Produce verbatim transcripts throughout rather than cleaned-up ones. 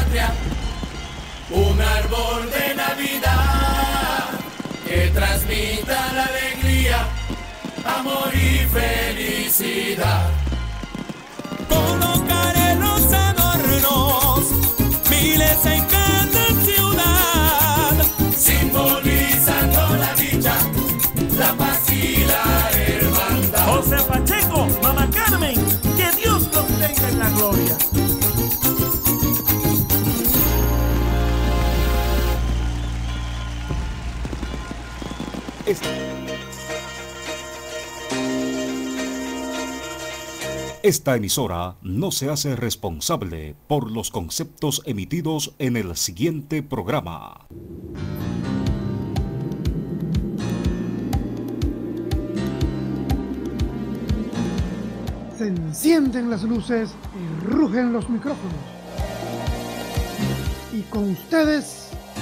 patria, un árbol de Navidad que transmita la alegría, amor y felicidad. Colocaré los adornos, miles en cada ciudad, simbolizando la dicha, la paz y la hermandad. José Pacheco, Mamá Carmen, que Dios los tenga en la gloria. Esta, esta emisora no se hace responsable por los conceptos emitidos en el siguiente programa. Se encienden las luces y rugen los micrófonos. Y con ustedes,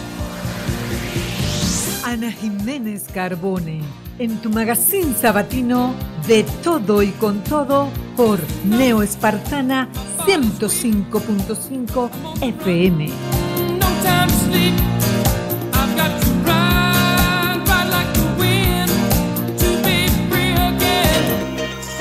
Ana Jiménez Carbone, en tu magazine sabatino de Todo y con Todo por Neo Espartana ciento cinco punto cinco F M. no time to sleep. I've got to ride, ride like the wind, to be free again.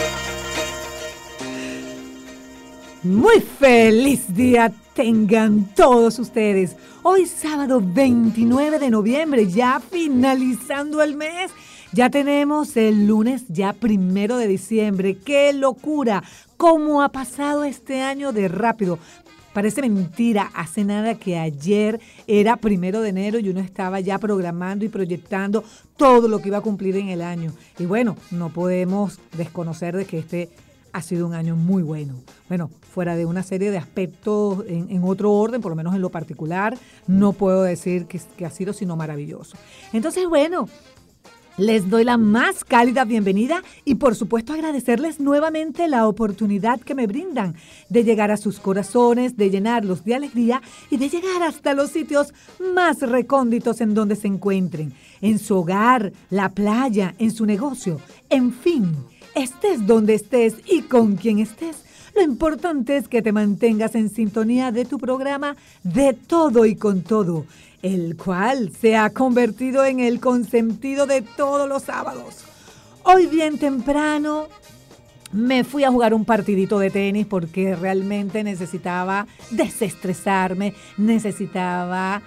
Muy feliz día tengan todos ustedes. Hoy sábado veintinueve de noviembre, ya finalizando el mes. Ya tenemos el lunes, ya primero de diciembre. ¡Qué locura! ¿Cómo ha pasado este año de rápido? Parece mentira, hace nada que ayer era primero de enero y uno estaba ya programando y proyectando todo lo que iba a cumplir en el año. Y bueno, no podemos desconocer de que este ha sido un año muy bueno. Bueno, fuera de una serie de aspectos en, en otro orden, por lo menos en lo particular, no puedo decir que, que ha sido sino maravilloso. Entonces, bueno, les doy la más cálida bienvenida y por supuesto agradecerles nuevamente la oportunidad que me brindan de llegar a sus corazones, de llenarlos de alegría y de llegar hasta los sitios más recónditos en donde se encuentren, en su hogar, la playa, en su negocio, en fin. Estés donde estés y con quien estés, lo importante es que te mantengas en sintonía de tu programa De Todo y con Todo, el cual se ha convertido en el consentido de todos los sábados. Hoy bien temprano me fui a jugar un partidito de tenis porque realmente necesitaba desestresarme, necesitaba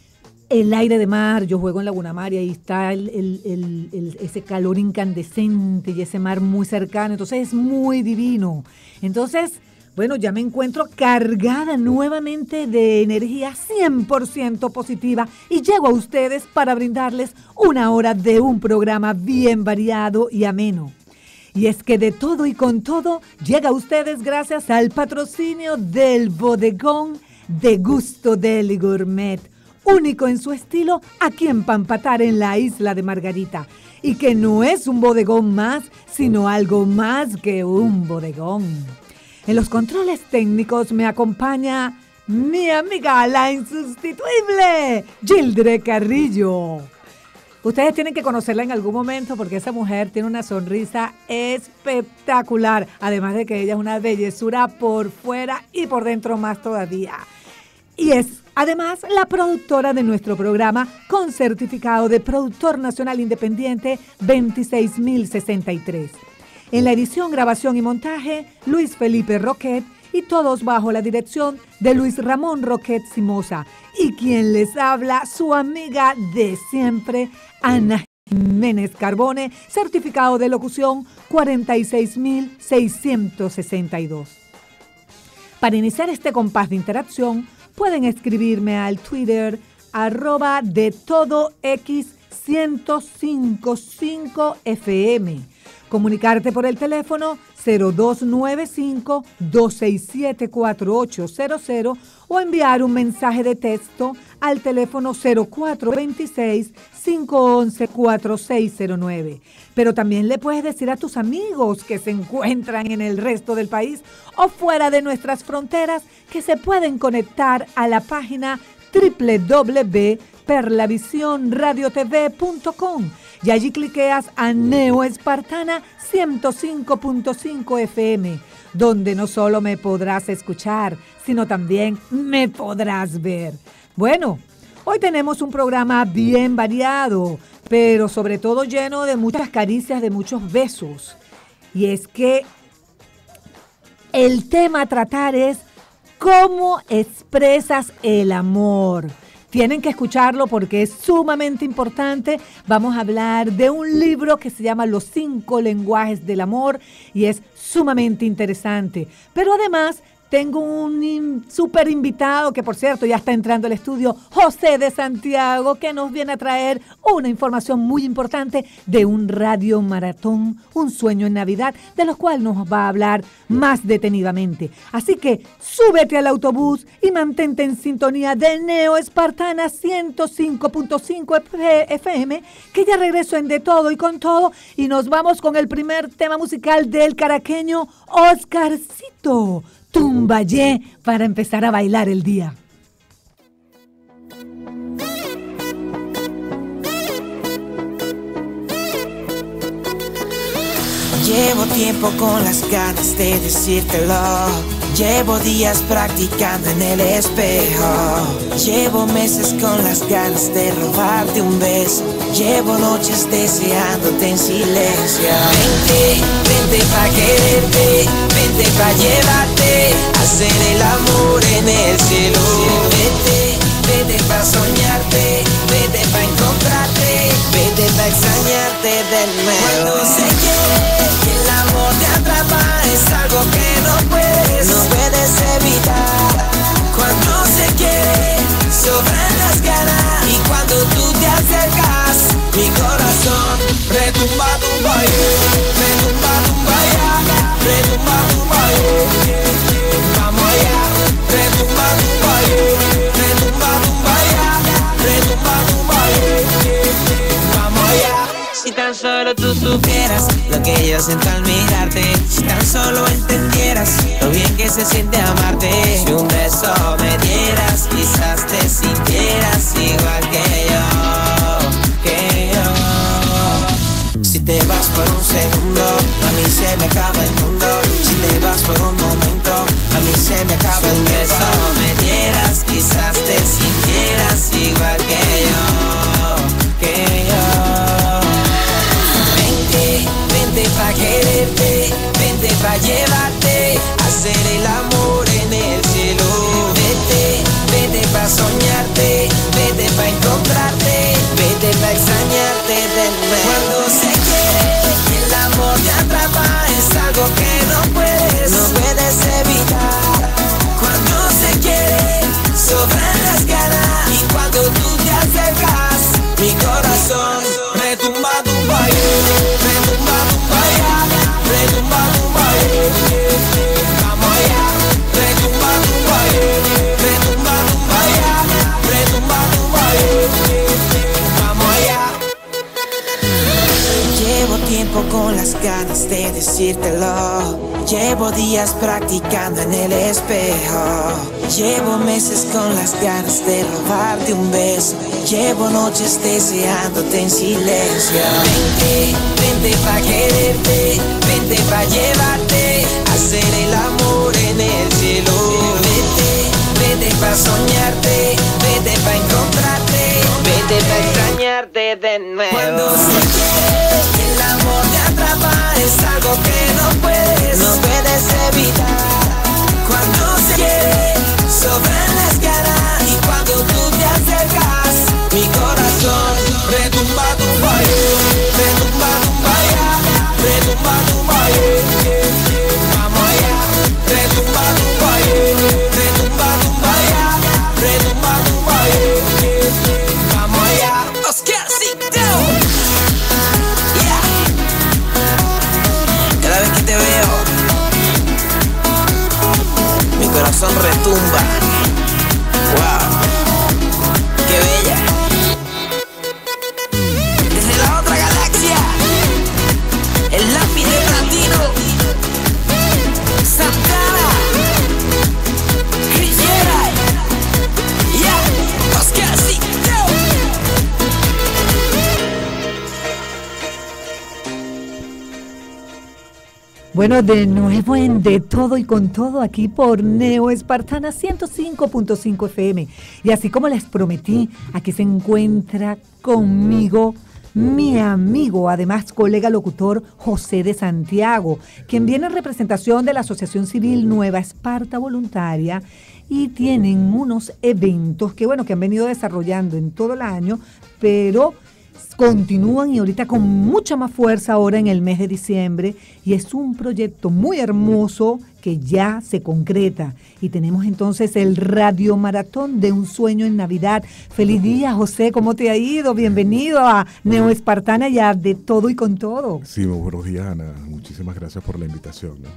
el aire de mar. Yo juego en Laguna Mar y ahí está el, el, el, el, ese calor incandescente y ese mar muy cercano, entonces es muy divino. Entonces, bueno, ya me encuentro cargada nuevamente de energía cien por ciento positiva y llego a ustedes para brindarles una hora de un programa bien variado y ameno. Y es que De Todo y con Todo llega a ustedes gracias al patrocinio del bodegón de Gusto Deli Gourmet, único en su estilo aquí en Pampatar, en la isla de Margarita, y que no es un bodegón más, sino algo más que un bodegón. En los controles técnicos me acompaña mi amiga, la insustituible Gildre Carrillo. Ustedes tienen que conocerla en algún momento porque esa mujer tiene una sonrisa espectacular, además de que ella es una bellezura por fuera y por dentro más todavía. Y es además la productora de nuestro programa con certificado de Productor Nacional Independiente veintiséis mil sesenta y tres. En la edición, grabación y montaje, Luis Felipe Roquet, y todos bajo la dirección de Luis Ramón Roquet Simosa. Y quien les habla, su amiga de siempre, Ana Jiménez Carbone, certificado de locución cuarenta y seis mil seiscientos sesenta y dos. Para iniciar este compás de interacción, pueden escribirme al Twitter, arroba de todo X ciento cincuenta y cinco F M. Comunicarte por el teléfono cero dos nueve cinco, dos seis siete, cuatro ocho cero cero o enviar un mensaje de texto al teléfono cero cuatro dos seis, cinco uno uno, cuatro seis cero nueve. Pero también le puedes decir a tus amigos que se encuentran en el resto del país o fuera de nuestras fronteras que se pueden conectar a la página doble u doble u doble u punto perlavisión radio t v punto com, y allí cliqueas a Neo Espartana ciento cinco punto cinco F M, donde no solo me podrás escuchar, sino también me podrás ver. Bueno, hoy tenemos un programa bien variado, pero sobre todo lleno de muchas caricias, de muchos besos. Y es que el tema a tratar es cómo expresas el amor. Tienen que escucharlo porque es sumamente importante. Vamos a hablar de un libro que se llama Los cinco lenguajes del amor y es sumamente interesante. Pero además tengo un in, súper invitado que, por cierto, ya está entrando al estudio, José de Santiago, que nos viene a traer una información muy importante de un radio maratón, un sueño en Navidad, de lo cual nos va a hablar más detenidamente. Así que súbete al autobús y mantente en sintonía de Neo Espartana ciento cinco punto cinco F M, que ya regreso en De Todo y Con Todo, y nos vamos con el primer tema musical del caraqueño Oscarcito, Tumbayé, para empezar a bailar el día. Llevo tiempo con las ganas de decírtelo. Llevo días practicando en el espejo. Llevo meses con las ganas de robarte un beso. Llevo noches deseándote en silencio. Vente, vente pa' quererte, vente pa' llevarte, hacer el amor en el cielo. Vente, vente pa' soñarte, vente pa' encontrarte, vente pa' extrañarte de nuevo. Cuando se quiere y el amor te atrapa, es algo que no puedes, no puedes evitar. Cuando se quiere, sobran las ganas, y cuando tú te acercas, mi corazón retumba, tumba, retumba, tumba, ya, retumba, tumba, vamos allá, retumba, tumba, retumba, tumba, ya, retumba, tumba, vamos allá. Si tan solo tú supieras lo que yo siento al mirarte, si tan solo entendieras lo bien que se siente amarte, si un beso me dieras, quizás te sintieras igual que yo, que yo. Si te vas por un segundo, a mí se me acaba el mundo. Si te vas por un momento, a mí se me acaba el mundo. Si un beso me dieras, quizás te sintieras igual que yo, que yo. Vente pa' quererte, vente pa' llevarte, hacer el amor en el cielo. Vete, vete pa' soñarte, vete pa' encontrarte, vete pa' extrañarte de nuevo. Cuando se quiere y el amor te atrapa, es algo que no puedes, no puedes evitar. Cuando se quiere, sobran las ganas, y cuando tú te acercas, mi corazón retumba, tumba, retumba, tumba, retumba, tumba, vamos allá, retumba, tumba, retumba, tumba, retumba, tumba, vamos allá. Llevo tiempo con las ganas de decírtelo. Llevo días practicando en el espejo. Llevo meses con las ganas de robarte un beso. Llevo noches deseándote en silencio. Vente, vente pa' quererte, vente pa' llevarte, hacer el amor en el cielo. Vete, vete pa' soñarte, vete pa' encontrarte, vete pa' extrañarte de nuevo. Cuando se quiere y el amor te atrapa, es algo que no puedes, no puedes evitar. Cuando se quiere, sobran las ganas, y cuando tú te acercas, mi corazón retumba, tumba, retumba, tumba, ya, retumba, tumba, vamos allá, retumba, tumba, retumba, tumba, ya, retumba, tumba, vamos allá. Oscarcito. Bueno, de nuevo en De Todo y Con Todo aquí por Neo Espartana ciento cinco punto cinco F M. Y así como les prometí, aquí se encuentra conmigo mi amigo, además colega locutor José de Santiago, quien viene en representación de la Asociación Civil Nueva Esparta Voluntaria, y tienen unos eventos que, bueno, que han venido desarrollando en todo el año, pero continúan y ahorita con mucha más fuerza ahora en el mes de diciembre, y es un proyecto muy hermoso que ya se concreta. Y tenemos entonces el Radio Maratón de Un Sueño en Navidad. Feliz día, José, ¿cómo te ha ido? Bienvenido a Neo Espartana y a De Todo y Con Todo. Sí, muy buenos días, Ana. Muchísimas gracias por la invitación, ¿no?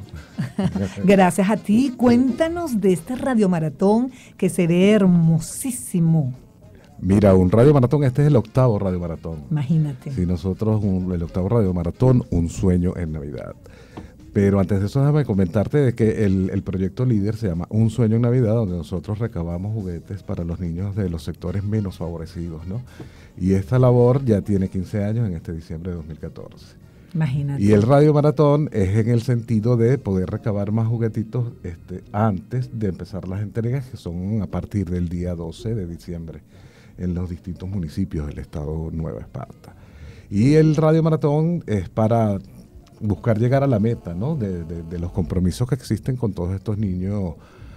Gracias a ti. Cuéntanos de este Radio Maratón que se ve hermosísimo. Mira, un Radio Maratón, este es el octavo Radio Maratón. Imagínate. Sí, nosotros, un, el octavo Radio Maratón, Un Sueño en Navidad. Pero antes de eso, déjame comentarte de que el, el proyecto líder se llama Un Sueño en Navidad, donde nosotros recabamos juguetes para los niños de los sectores menos favorecidos, ¿no? Y esta labor ya tiene quince años en este diciembre de dos mil catorce. Imagínate. Y el Radio Maratón es en el sentido de poder recabar más juguetitos este, antes de empezar las entregas, que son a partir del día doce de diciembre. En los distintos municipios del estado Nueva Esparta. Y el Radio Maratón es para buscar llegar a la meta, ¿no? de, de, de los compromisos que existen con todos estos niños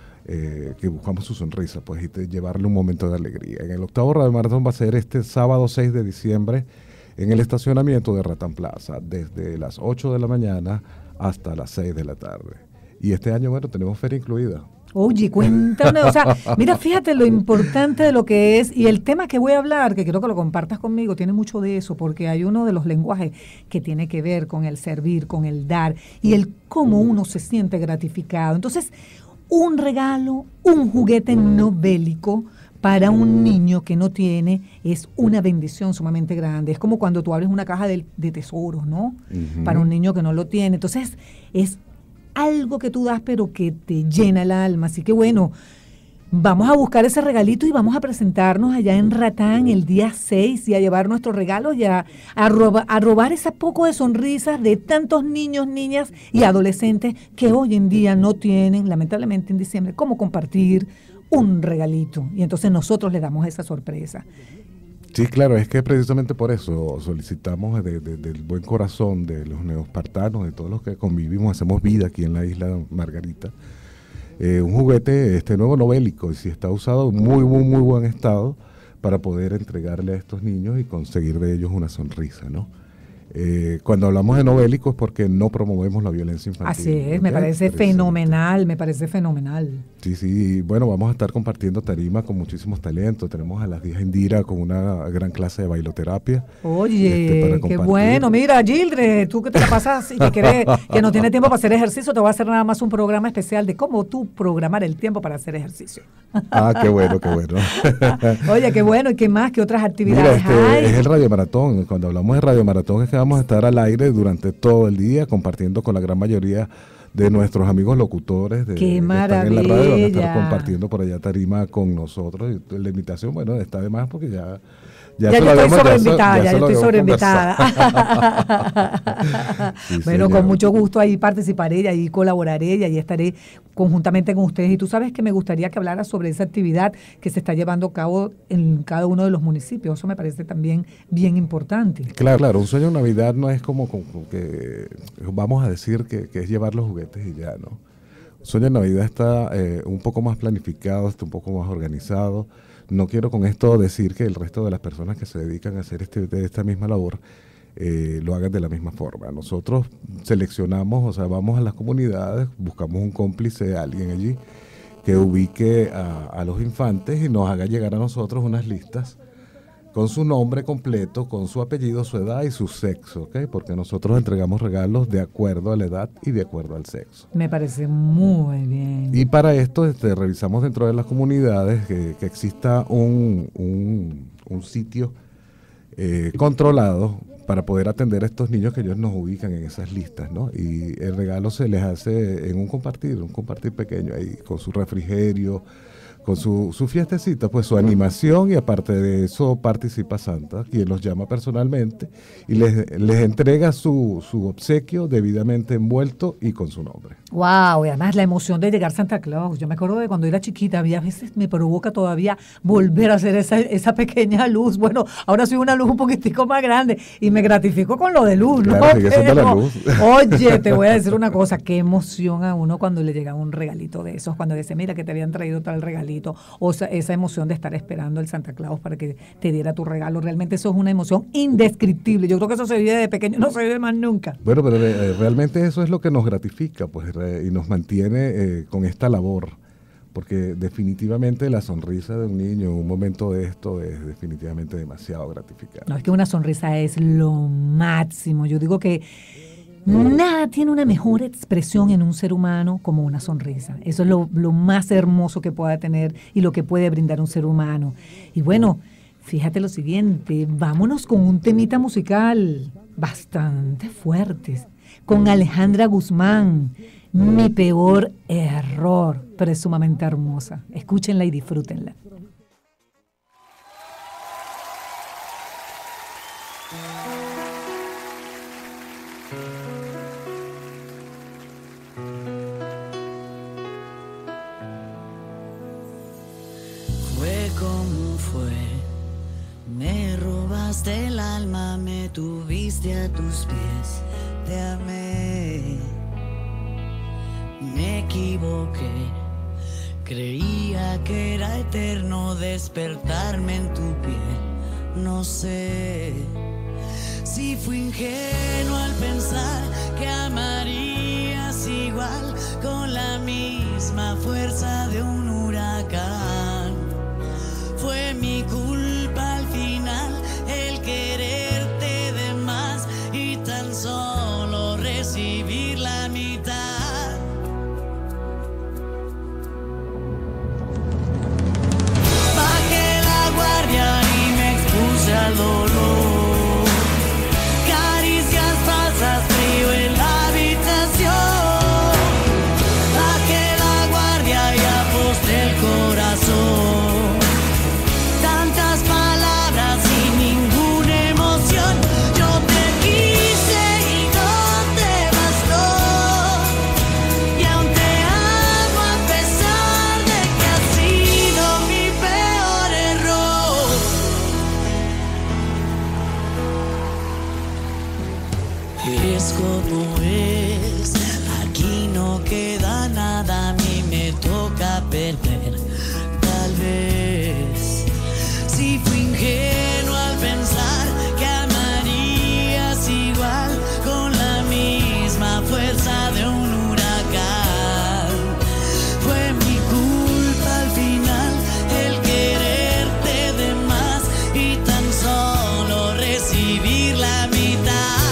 eh, que buscamos su sonrisa, pues, y de llevarle un momento de alegría. En el octavo Radio Maratón va a ser este sábado seis de diciembre en el estacionamiento de Ratán Plaza, desde las ocho de la mañana hasta las seis de la tarde. Y este año, bueno, tenemos feria incluida. Oye, cuéntame, o sea, mira, fíjate lo importante de lo que es, y el tema que voy a hablar, que quiero que lo compartas conmigo, tiene mucho de eso, porque hay uno de los lenguajes que tiene que ver con el servir, con el dar, y el cómo uno se siente gratificado. Entonces, un regalo, un juguete no bélico para un niño que no tiene, es una bendición sumamente grande. Es como cuando tú abres una caja de, de tesoros, ¿no? Uh-huh. Para un niño que no lo tiene. Entonces, es algo que tú das, pero que te llena el alma. Así que bueno, vamos a buscar ese regalito y vamos a presentarnos allá en Ratán el día seis y a llevar nuestros regalos y a, a, roba, a robar ese poco de sonrisas de tantos niños, niñas y adolescentes que hoy en día no tienen, lamentablemente en diciembre, cómo compartir un regalito. Y entonces nosotros le damos esa sorpresa. Sí, claro, es que precisamente por eso solicitamos de, de, del buen corazón de los neoespartanos, de todos los que convivimos, hacemos vida aquí en la isla Margarita, eh, un juguete este nuevo no bélico, y si está usado en muy, muy, muy buen estado, para poder entregarle a estos niños y conseguir de ellos una sonrisa, ¿no? Eh, cuando hablamos de no bélico es porque no promovemos la violencia infantil. Así es, me parece fenomenal, me parece fenomenal. Sí, sí, bueno, vamos a estar compartiendo tarima con muchísimos talentos. Tenemos a las diez Indira con una gran clase de bailoterapia. Oye, este, qué bueno. Mira, Gildred, tú que te la pasas y que quieres, que no tienes tiempo para hacer ejercicio, te voy a hacer nada más un programa especial de cómo tú programar el tiempo para hacer ejercicio. Ah, qué bueno, qué bueno. Oye, qué bueno, ¿y qué más? ¿Qué otras actividades Mira, este, hay? Es el Radio Maratón. Cuando hablamos de Radio Maratón es que vamos a estar al aire durante todo el día compartiendo con la gran mayoría de nuestros amigos locutores de, ¡qué maravilla! Que están en la radio, van a estar compartiendo por allá tarima con nosotros. Y la invitación, bueno, está de más porque ya... Ya, ya yo estoy sobreinvitada, ya, ya yo estoy sobreinvitada. Sí, bueno, señor. Con mucho gusto ahí participaré y ahí colaboraré y ahí estaré conjuntamente con ustedes. Y tú sabes que me gustaría que hablara sobre esa actividad que se está llevando a cabo en cada uno de los municipios. Eso me parece también bien importante. Claro, claro. Un sueño de Navidad no es como, como que vamos a decir que, que es llevar los juguetes y ya, ¿no? Un sueño de Navidad está eh, un poco más planificado, está un poco más organizado. No quiero con esto decir que el resto de las personas que se dedican a hacer este, esta misma labor eh, lo hagan de la misma forma. Nosotros seleccionamos, o sea, vamos a las comunidades, buscamos un cómplice, alguien allí, que ubique a, a los infantes y nos haga llegar a nosotros unas listas con su nombre completo, con su apellido, su edad y su sexo, ¿ok? Porque nosotros entregamos regalos de acuerdo a la edad y de acuerdo al sexo. Me parece muy bien. Y para esto este, revisamos dentro de las comunidades que, que exista un, un, un sitio eh, controlado para poder atender a estos niños que ellos nos ubican en esas listas, ¿no? Y el regalo se les hace en un compartir, un compartir pequeño ahí, con su refrigerio, con su, su fiestecita, pues su animación, y aparte de eso participa Santa, quien los llama personalmente y les, les entrega su, su obsequio debidamente envuelto y con su nombre. Wow, y además la emoción de llegar Santa Claus. Yo me acuerdo de cuando era chiquita, había veces me provoca todavía volver a hacer esa, esa pequeña luz. Bueno, ahora soy una luz un poquitico más grande y me gratifico con lo de luz, ¿no? Claro, sigue siendo la Pero, luz. oye, te voy a decir una cosa, qué emoción a uno cuando le llega un regalito de esos, cuando dice, mira que te habían traído tal regalito, o sea, esa emoción de estar esperando el Santa Claus para que te diera tu regalo. Realmente eso es una emoción indescriptible. Yo creo que eso se vive de pequeño, no se vive más nunca. Bueno, pero eh, realmente eso es lo que nos gratifica, pues, re- y nos mantiene eh, con esta labor, porque definitivamente la sonrisa de un niño en un momento de esto es definitivamente demasiado gratificante. No, es que una sonrisa es lo máximo. Yo digo que nada tiene una mejor expresión en un ser humano como una sonrisa. Eso es lo, lo más hermoso que pueda tener y lo que puede brindar un ser humano. Y bueno, fíjate lo siguiente, vámonos con un temita musical bastante fuerte, con Alejandra Guzmán, Mi Peor Error, pero es sumamente hermosa. Escúchenla y disfrútenla. Fue como fue, me robaste el alma, me tuviste a tus pies, te amé, me equivoqué, creía que era eterno despertarme en tu piel, no sé si fui ingenuo al pensar que amarías igual con la misma fuerza de un huracán. Fue mi culpa al final el quererte de más y tan solo recibir la mitad. Bajé la guardia y me expuse al dolor. Caricias falsas, frío en la habitación. Bajé la guardia y aposté el corazón. Es como es, aquí no queda nada, a mí me toca perder. Tal vez, si fui ingenuo al pensar que amarías igual con la misma fuerza de un huracán. Fue mi culpa al final el quererte de más y tan solo recibir la mitad.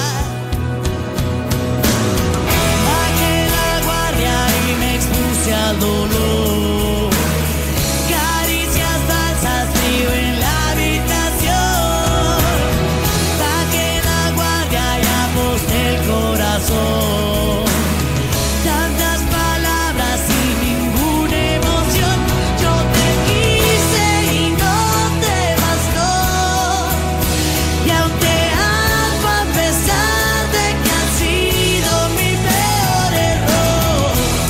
Al dolor, caricias falsas, frío en la habitación. Bajé la guardia y aposté el corazón. Tantas palabras y ninguna emoción. Yo te quise y no te bastó. Y aún te amo a pesar de que has sido mi peor error.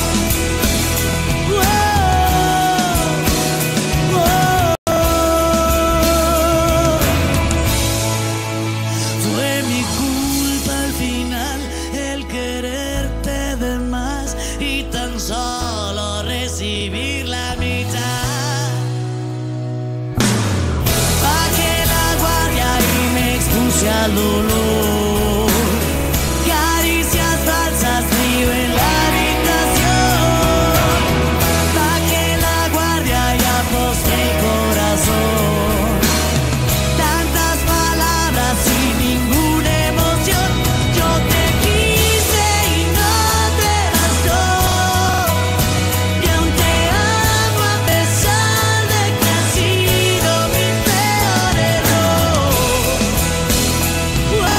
Fue mi culpa al final el quererte de más y tan solo recibir la mitad. Bajé la guardia y me expuse al dolor. Caricias falsas, frío en la habitación. Bajé la guardia y aposté el corazón. Tantas palabras y ninguna emoción. Yo te quise y no te bastó. Y aún te amo a pesar de que has sido mi peor error.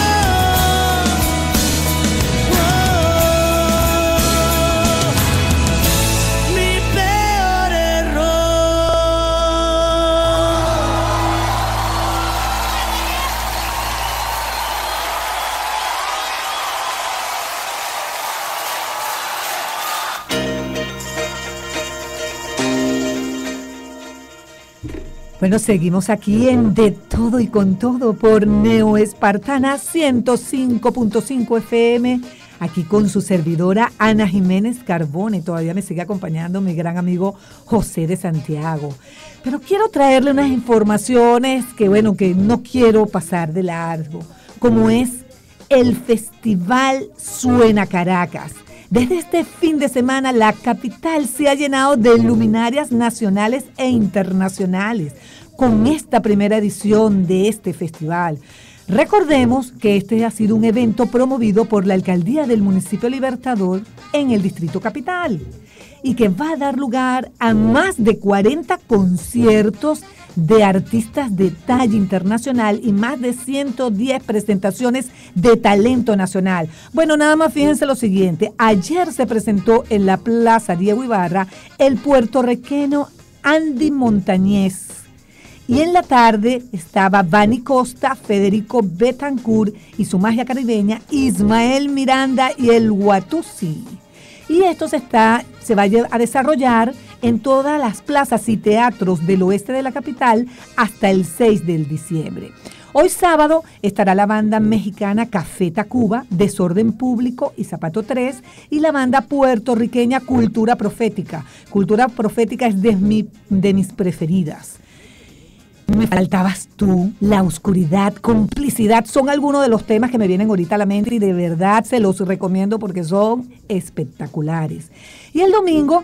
Bueno, seguimos aquí en De Todo y Con Todo por Neo Espartana ciento cinco punto cinco F M, aquí con su servidora Ana Jiménez Carbone. Todavía me sigue acompañando mi gran amigo José de Santiago. Pero quiero traerle unas informaciones que, bueno, que no quiero pasar de largo, como es el Festival Suena Caracas. Desde este fin de semana, la capital se ha llenado de luminarias nacionales e internacionales con esta primera edición de este festival. Recordemos que este ha sido un evento promovido por la Alcaldía del Municipio Libertador en el Distrito Capital y que va a dar lugar a más de cuarenta conciertos de artistas de talla internacional y más de ciento diez presentaciones de talento nacional. Bueno, nada más fíjense lo siguiente. Ayer se presentó en la Plaza Diego Ibarra el puertorriqueño Andy Montañez. Y en la tarde estaba Vani Costa, Federico Betancourt y su magia caribeña, Ismael Miranda y el Watusi. Y esto se, está, se va a desarrollar en todas las plazas y teatros del oeste de la capital hasta el seis de diciembre. Hoy sábado estará la banda mexicana Café Tacuba, Desorden Público y Zapato tres y la banda puertorriqueña Cultura Profética. Cultura Profética es de, mi, de mis preferidas. Me faltabas tú, La Oscuridad, Complicidad, son algunos de los temas que me vienen ahorita a la mente y de verdad se los recomiendo porque son espectaculares. Y el domingo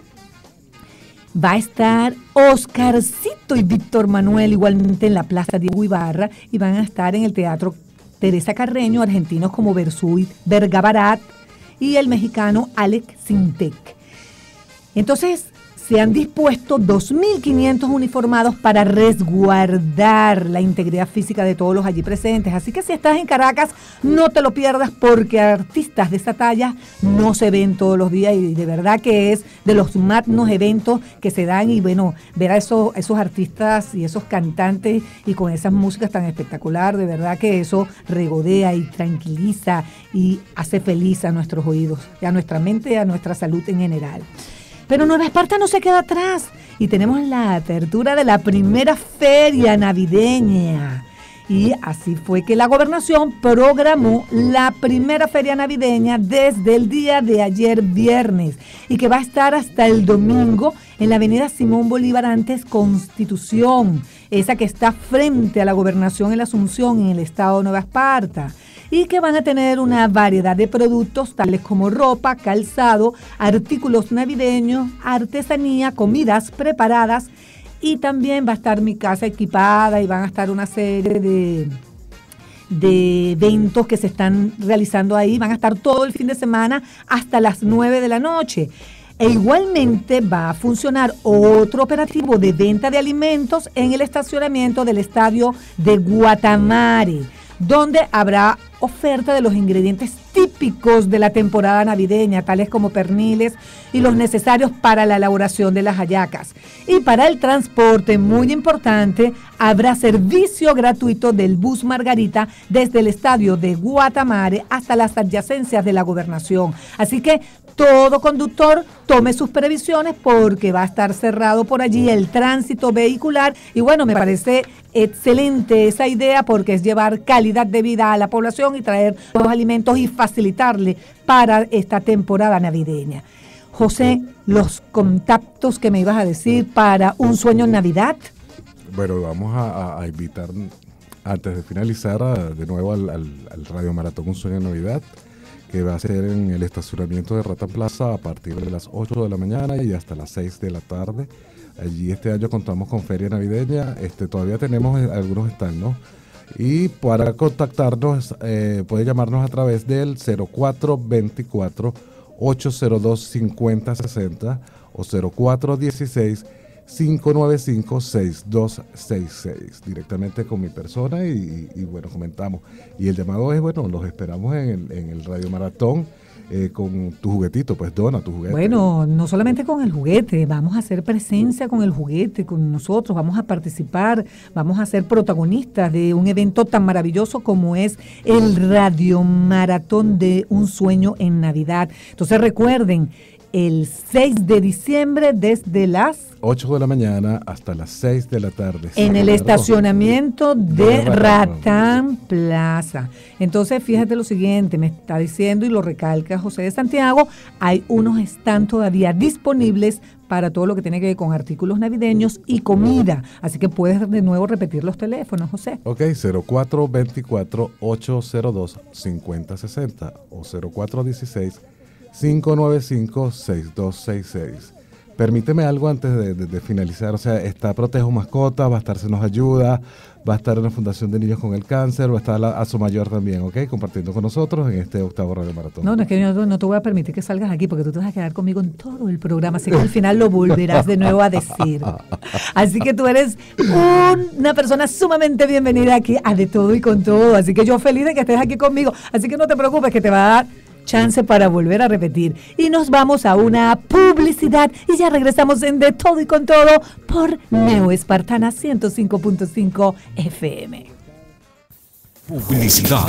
va a estar Oscarcito y Víctor Manuel igualmente en la Plaza Diego Ibarra y van a estar en el Teatro Teresa Carreño, argentinos como Versuit, Vergabarat y el mexicano Alex Sintec. Entonces, se han dispuesto dos mil quinientos uniformados para resguardar la integridad física de todos los allí presentes. Así que si estás en Caracas, no te lo pierdas porque artistas de esa talla no se ven todos los días y de verdad que es de los magnos eventos que se dan y bueno, ver a esos, esos artistas y esos cantantes y con esas músicas tan espectacular, de verdad que eso regodea y tranquiliza y hace feliz a nuestros oídos, y a nuestra mente y a nuestra salud en general. Pero Nueva Esparta no se queda atrás y tenemos la apertura de la primera feria navideña. Y así fue que la gobernación programó la primera feria navideña desde el día de ayer viernes y que va a estar hasta el domingo en la avenida Simón Bolívar antes Constitución, esa que está frente a la gobernación en la Asunción en el estado de Nueva Esparta. Y que van a tener una variedad de productos tales como ropa, calzado, artículos navideños, artesanía, comidas preparadas y también va a estar mi casa equipada y van a estar una serie de, de eventos que se están realizando ahí, van a estar todo el fin de semana hasta las nueve de la noche. E igualmente va a funcionar otro operativo de venta de alimentos en el estacionamiento del estadio de Guatamare, donde habrá oferta de los ingredientes típicos de la temporada navideña, tales como perniles y los necesarios para la elaboración de las hallacas. Y para el transporte, muy importante, habrá servicio gratuito del bus Margarita desde el estadio de Guatamare hasta las adyacencias de la gobernación. Así que todo conductor tome sus previsiones porque va a estar cerrado por allí el tránsito vehicular y bueno, me parece excelente esa idea porque es llevar calidad de vida a la población y traer los alimentos y facilitarle para esta temporada navideña. José, los contactos que me ibas a decir para Un Sueño en Navidad. Bueno, vamos a, a invitar, antes de finalizar, a, de nuevo al, al, al Radio Maratón Un Sueño en Navidad, que va a ser en el estacionamiento de Ratan Plaza a partir de las ocho de la mañana y hasta las seis de la tarde. Allí este año contamos con feria navideña, este, todavía tenemos algunos stands, ¿no? Y para contactarnos, eh, puede llamarnos a través del cero cuatro veinticuatro, ocho cero dos, cincuenta sesenta o cero cuatro dieciséis, cinco nueve cinco, seis dos seis seis, directamente con mi persona y, y, y bueno, comentamos. Y el llamado es, bueno, los esperamos en el, en el Radio Maratón. Eh, con tu juguetito, pues dona tu juguete. Bueno, no solamente con el juguete, vamos a hacer presencia con el juguete, con nosotros, vamos a participar, vamos a ser protagonistas de un evento tan maravilloso como es el Radio Maratón de Un Sueño en Navidad. Entonces recuerden, el seis de diciembre desde las ocho de la mañana hasta las seis de la tarde. en el estacionamiento de de Ratán. Ratán Plaza. Entonces, fíjate lo siguiente, me está diciendo y lo recalca José de Santiago, hay unos están todavía disponibles para todo lo que tiene que ver con artículos navideños y comida. Así que puedes de nuevo repetir los teléfonos, José. Ok, cero cuatro veinticuatro, ocho cero dos, cincuenta sesenta o cero cuatro dieciséis, cinco nueve cinco, seis dos seis seis. Permíteme algo antes de, de, de finalizar, o sea, está Protejo Mascotas, va a estar Se Nos Ayuda, va a estar en la Fundación de Niños con el Cáncer, va a estar la Asomayor también, ¿ok? Compartiendo con nosotros en este octavo Radio Maratón. No, no es que yo no, no te voy a permitir que salgas aquí porque tú te vas a quedar conmigo en todo el programa, así que al final lo volverás de nuevo a decir. Así que tú eres un- una persona sumamente bienvenida aquí a De Todo y Con Todo, así que yo feliz de que estés aquí conmigo, así que no te preocupes que te va a dar chance para volver a repetir. Y nos vamos a una publicidad y ya regresamos en De Todo y Con Todo por Neo Espartana ciento cinco punto cinco F M. Publicidad.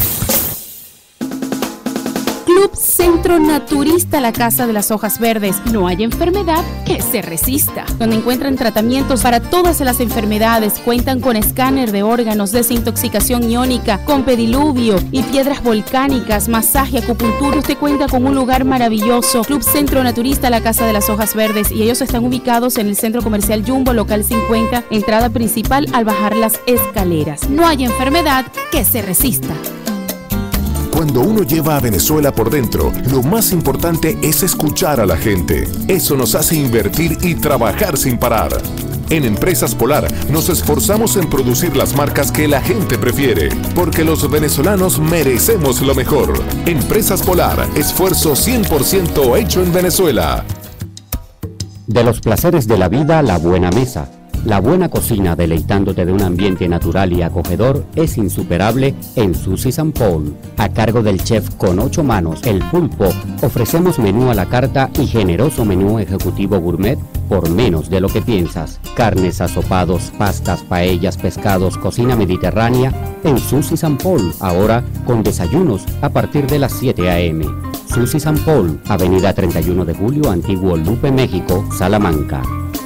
Club Centro Naturista La Casa de las Hojas Verdes. No hay enfermedad que se resista. Donde encuentran tratamientos para todas las enfermedades. Cuentan con escáner de órganos, desintoxicación iónica, con pediluvio y piedras volcánicas, masaje, acupuntura. Usted cuenta con un lugar maravilloso. Club Centro Naturista La Casa de las Hojas Verdes. Y ellos están ubicados en el Centro Comercial Jumbo, local cincuenta, entrada principal al bajar las escaleras. No hay enfermedad que se resista. Cuando uno lleva a Venezuela por dentro, lo más importante es escuchar a la gente. Eso nos hace invertir y trabajar sin parar. En Empresas Polar nos esforzamos en producir las marcas que la gente prefiere, porque los venezolanos merecemos lo mejor. Empresas Polar, esfuerzo cien por ciento hecho en Venezuela. De los placeres de la vida, la buena mesa. La buena cocina, deleitándote de un ambiente natural y acogedor, es insuperable en Sushi San Paul. A cargo del chef con ocho manos, El Pulpo, ofrecemos menú a la carta y generoso menú ejecutivo gourmet por menos de lo que piensas. Carnes, asopados, pastas, paellas, pescados, cocina mediterránea en Sushi San Paul, ahora con desayunos a partir de las siete a eme Sushi San Paul, Avenida treinta y uno de julio, Antiguo Lupe, México, Salamanca.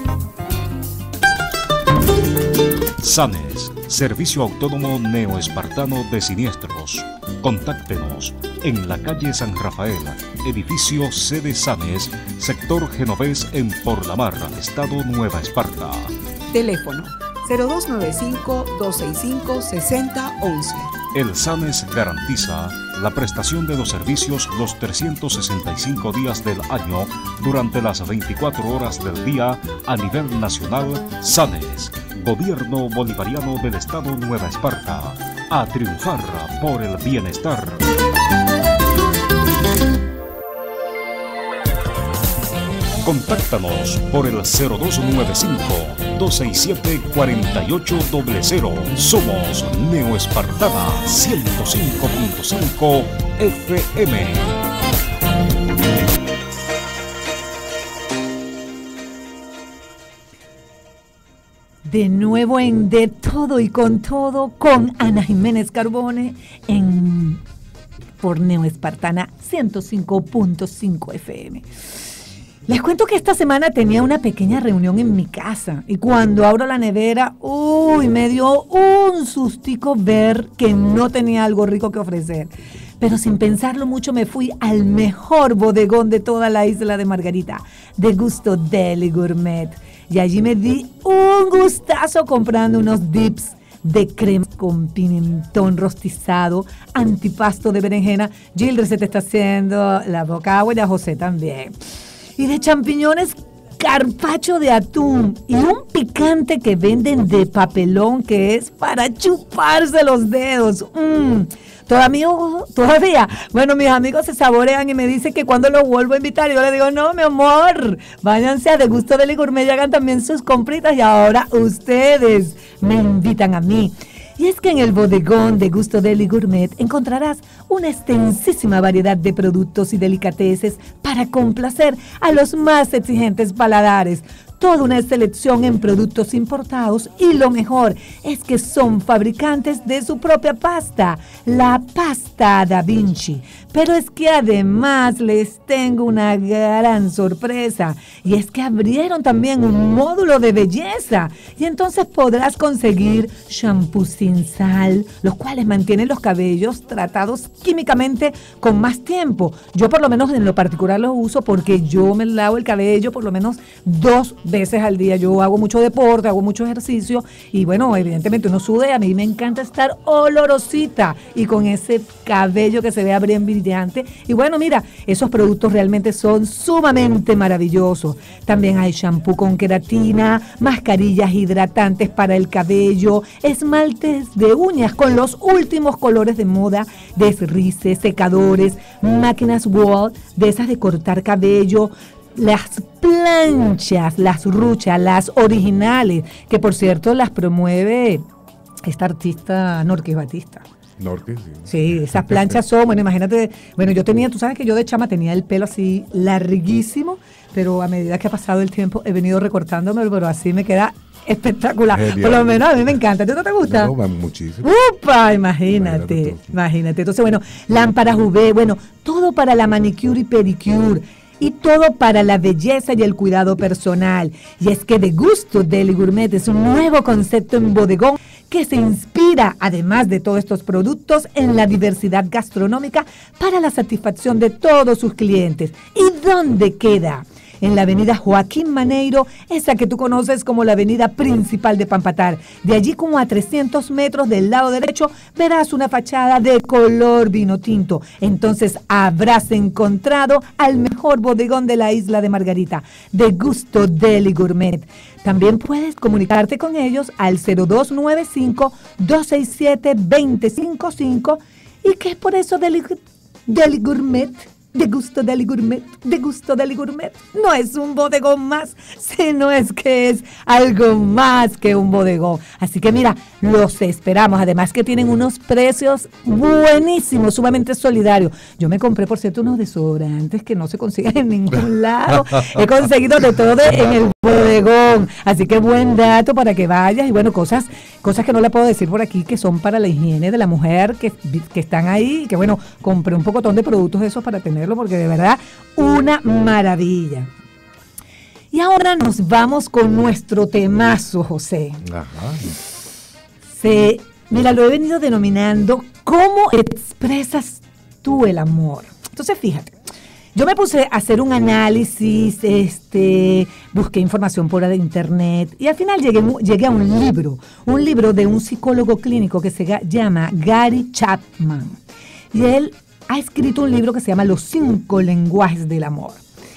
SANES, Servicio Autónomo Neoespartano de Siniestros. Contáctenos en la calle San Rafael, edificio sede SANES, sector Genovés en Por la Mar, Estado Nueva Esparta. Teléfono cero dos nueve cinco, dos seis cinco, seis cero uno uno. El SANES garantiza la prestación de los servicios los trescientos sesenta y cinco días del año durante las veinticuatro horas del día a nivel nacional. SANES, Gobierno Bolivariano del Estado Nueva Esparta, a triunfar por el bienestar. Contáctanos por el cero dos nueve cinco, dos seis siete, cuatro ocho cero cero. Somos Neo Espartana ciento cinco punto cinco F M. De nuevo en De Todo y Con Todo con Ana Jiménez Carbone en por Neo Espartana ciento cinco punto cinco F M. Les cuento que esta semana tenía una pequeña reunión en mi casa y cuando abro la nevera, uy, me dio un sustico ver que no tenía algo rico que ofrecer. Pero sin pensarlo mucho me fui al mejor bodegón de toda la isla de Margarita, de Gusto Deli Gourmet. Y allí me di un gustazo comprando unos dips de crema con pimentón rostizado, antipasto de berenjena. Gildred se te está haciendo la boca agua y a José también. Y de champiñones, carpaccio de atún y un picante que venden de papelón que es para chuparse los dedos. Mm. Todavía, todavía, bueno, mis amigos se saborean y me dicen que cuando los vuelvo a invitar, yo les digo, no, mi amor, váyanse a De Gusto Deli Gourmet y hagan también sus compritas y ahora ustedes me invitan a mí. Y es que en el bodegón de Gusto Deli Gourmet encontrarás una extensísima variedad de productos y delicateces para complacer a los más exigentes paladares. toda una selección en productos importados y lo mejor es que son fabricantes de su propia pasta, la pasta Da Vinci. Pero es que además les tengo una gran sorpresa y es que abrieron también un módulo de belleza y entonces podrás conseguir shampoo sin sal, los cuales mantienen los cabellos tratados químicamente con más tiempo. Yo por lo menos en lo particular los uso porque yo me lavo el cabello por lo menos dos veces al día. Yo hago mucho deporte, hago mucho ejercicio y bueno, evidentemente uno suda y a mí me encanta estar olorosita y con ese cabello que se vea bien brillante. Y bueno, mira, esos productos realmente son sumamente maravillosos. También hay shampoo con queratina, mascarillas hidratantes para el cabello, esmaltes de uñas con los últimos colores de moda, desrices, secadores, máquinas Wall, de esas de cortar cabello, las planchas, las ruchas, las originales, que por cierto las promueve esta artista Norquis Batista. Norte, sí. Sí, esas planchas son, bueno, imagínate, bueno, yo tenía, tú sabes que yo de chama tenía el pelo así larguísimo, pero a medida que ha pasado el tiempo he venido recortándome, pero así me queda espectacular. Genial. Por lo menos a mí me encanta. ¿A ti no te gusta? No, muchísimo. ¡Upa! Imagínate, imagínate, imagínate. Entonces, bueno, lámparas U V, bueno, todo para la manicure y pedicure. Y todo para la belleza y el cuidado personal. Y es que De Gusto Deli Gourmet es un nuevo concepto en bodegón que se inspira, además de todos estos productos, en la diversidad gastronómica para la satisfacción de todos sus clientes. ¿Y dónde queda? En la avenida Joaquín Maneiro, esa que tú conoces como la avenida principal de Pampatar. De allí como a trescientos metros del lado derecho verás una fachada de color vino tinto. Entonces habrás encontrado al mejor bodegón de la isla de Margarita, De Gusto Deli Gourmet. También puedes comunicarte con ellos al cero dos nueve cinco, dos seis siete, dos cero cinco cinco. ¿Y qué es por eso Deli, Deli Gourmet? De Gusto Deli Gourmet, De Gusto Deli Gourmet. No es un bodegón más, sino es que es algo más que un bodegón. Así que mira, los esperamos. Además que tienen unos precios buenísimos, sumamente solidarios. Yo me compré, por cierto, unos desodorantes que no se consiguen en ningún lado. He conseguido de todo en el bodegón. Así que buen dato para que vayas. Y bueno, cosas, cosas que no le puedo decir por aquí, que son para la higiene de la mujer, que, que están ahí. Y que bueno, compré un pocotón de productos de esos para tener, porque de verdad una maravilla. Y ahora nos vamos con nuestro temazo, José. Ajá. Se, mira, lo he venido denominando ¿cómo expresas tú el amor? Entonces, fíjate, yo me puse a hacer un análisis, este, busqué información por internet y al final llegué, llegué a un libro, un libro de un psicólogo clínico que se llama Gary Chapman. Y él ha escrito un libro que se llama Los cinco lenguajes del amor.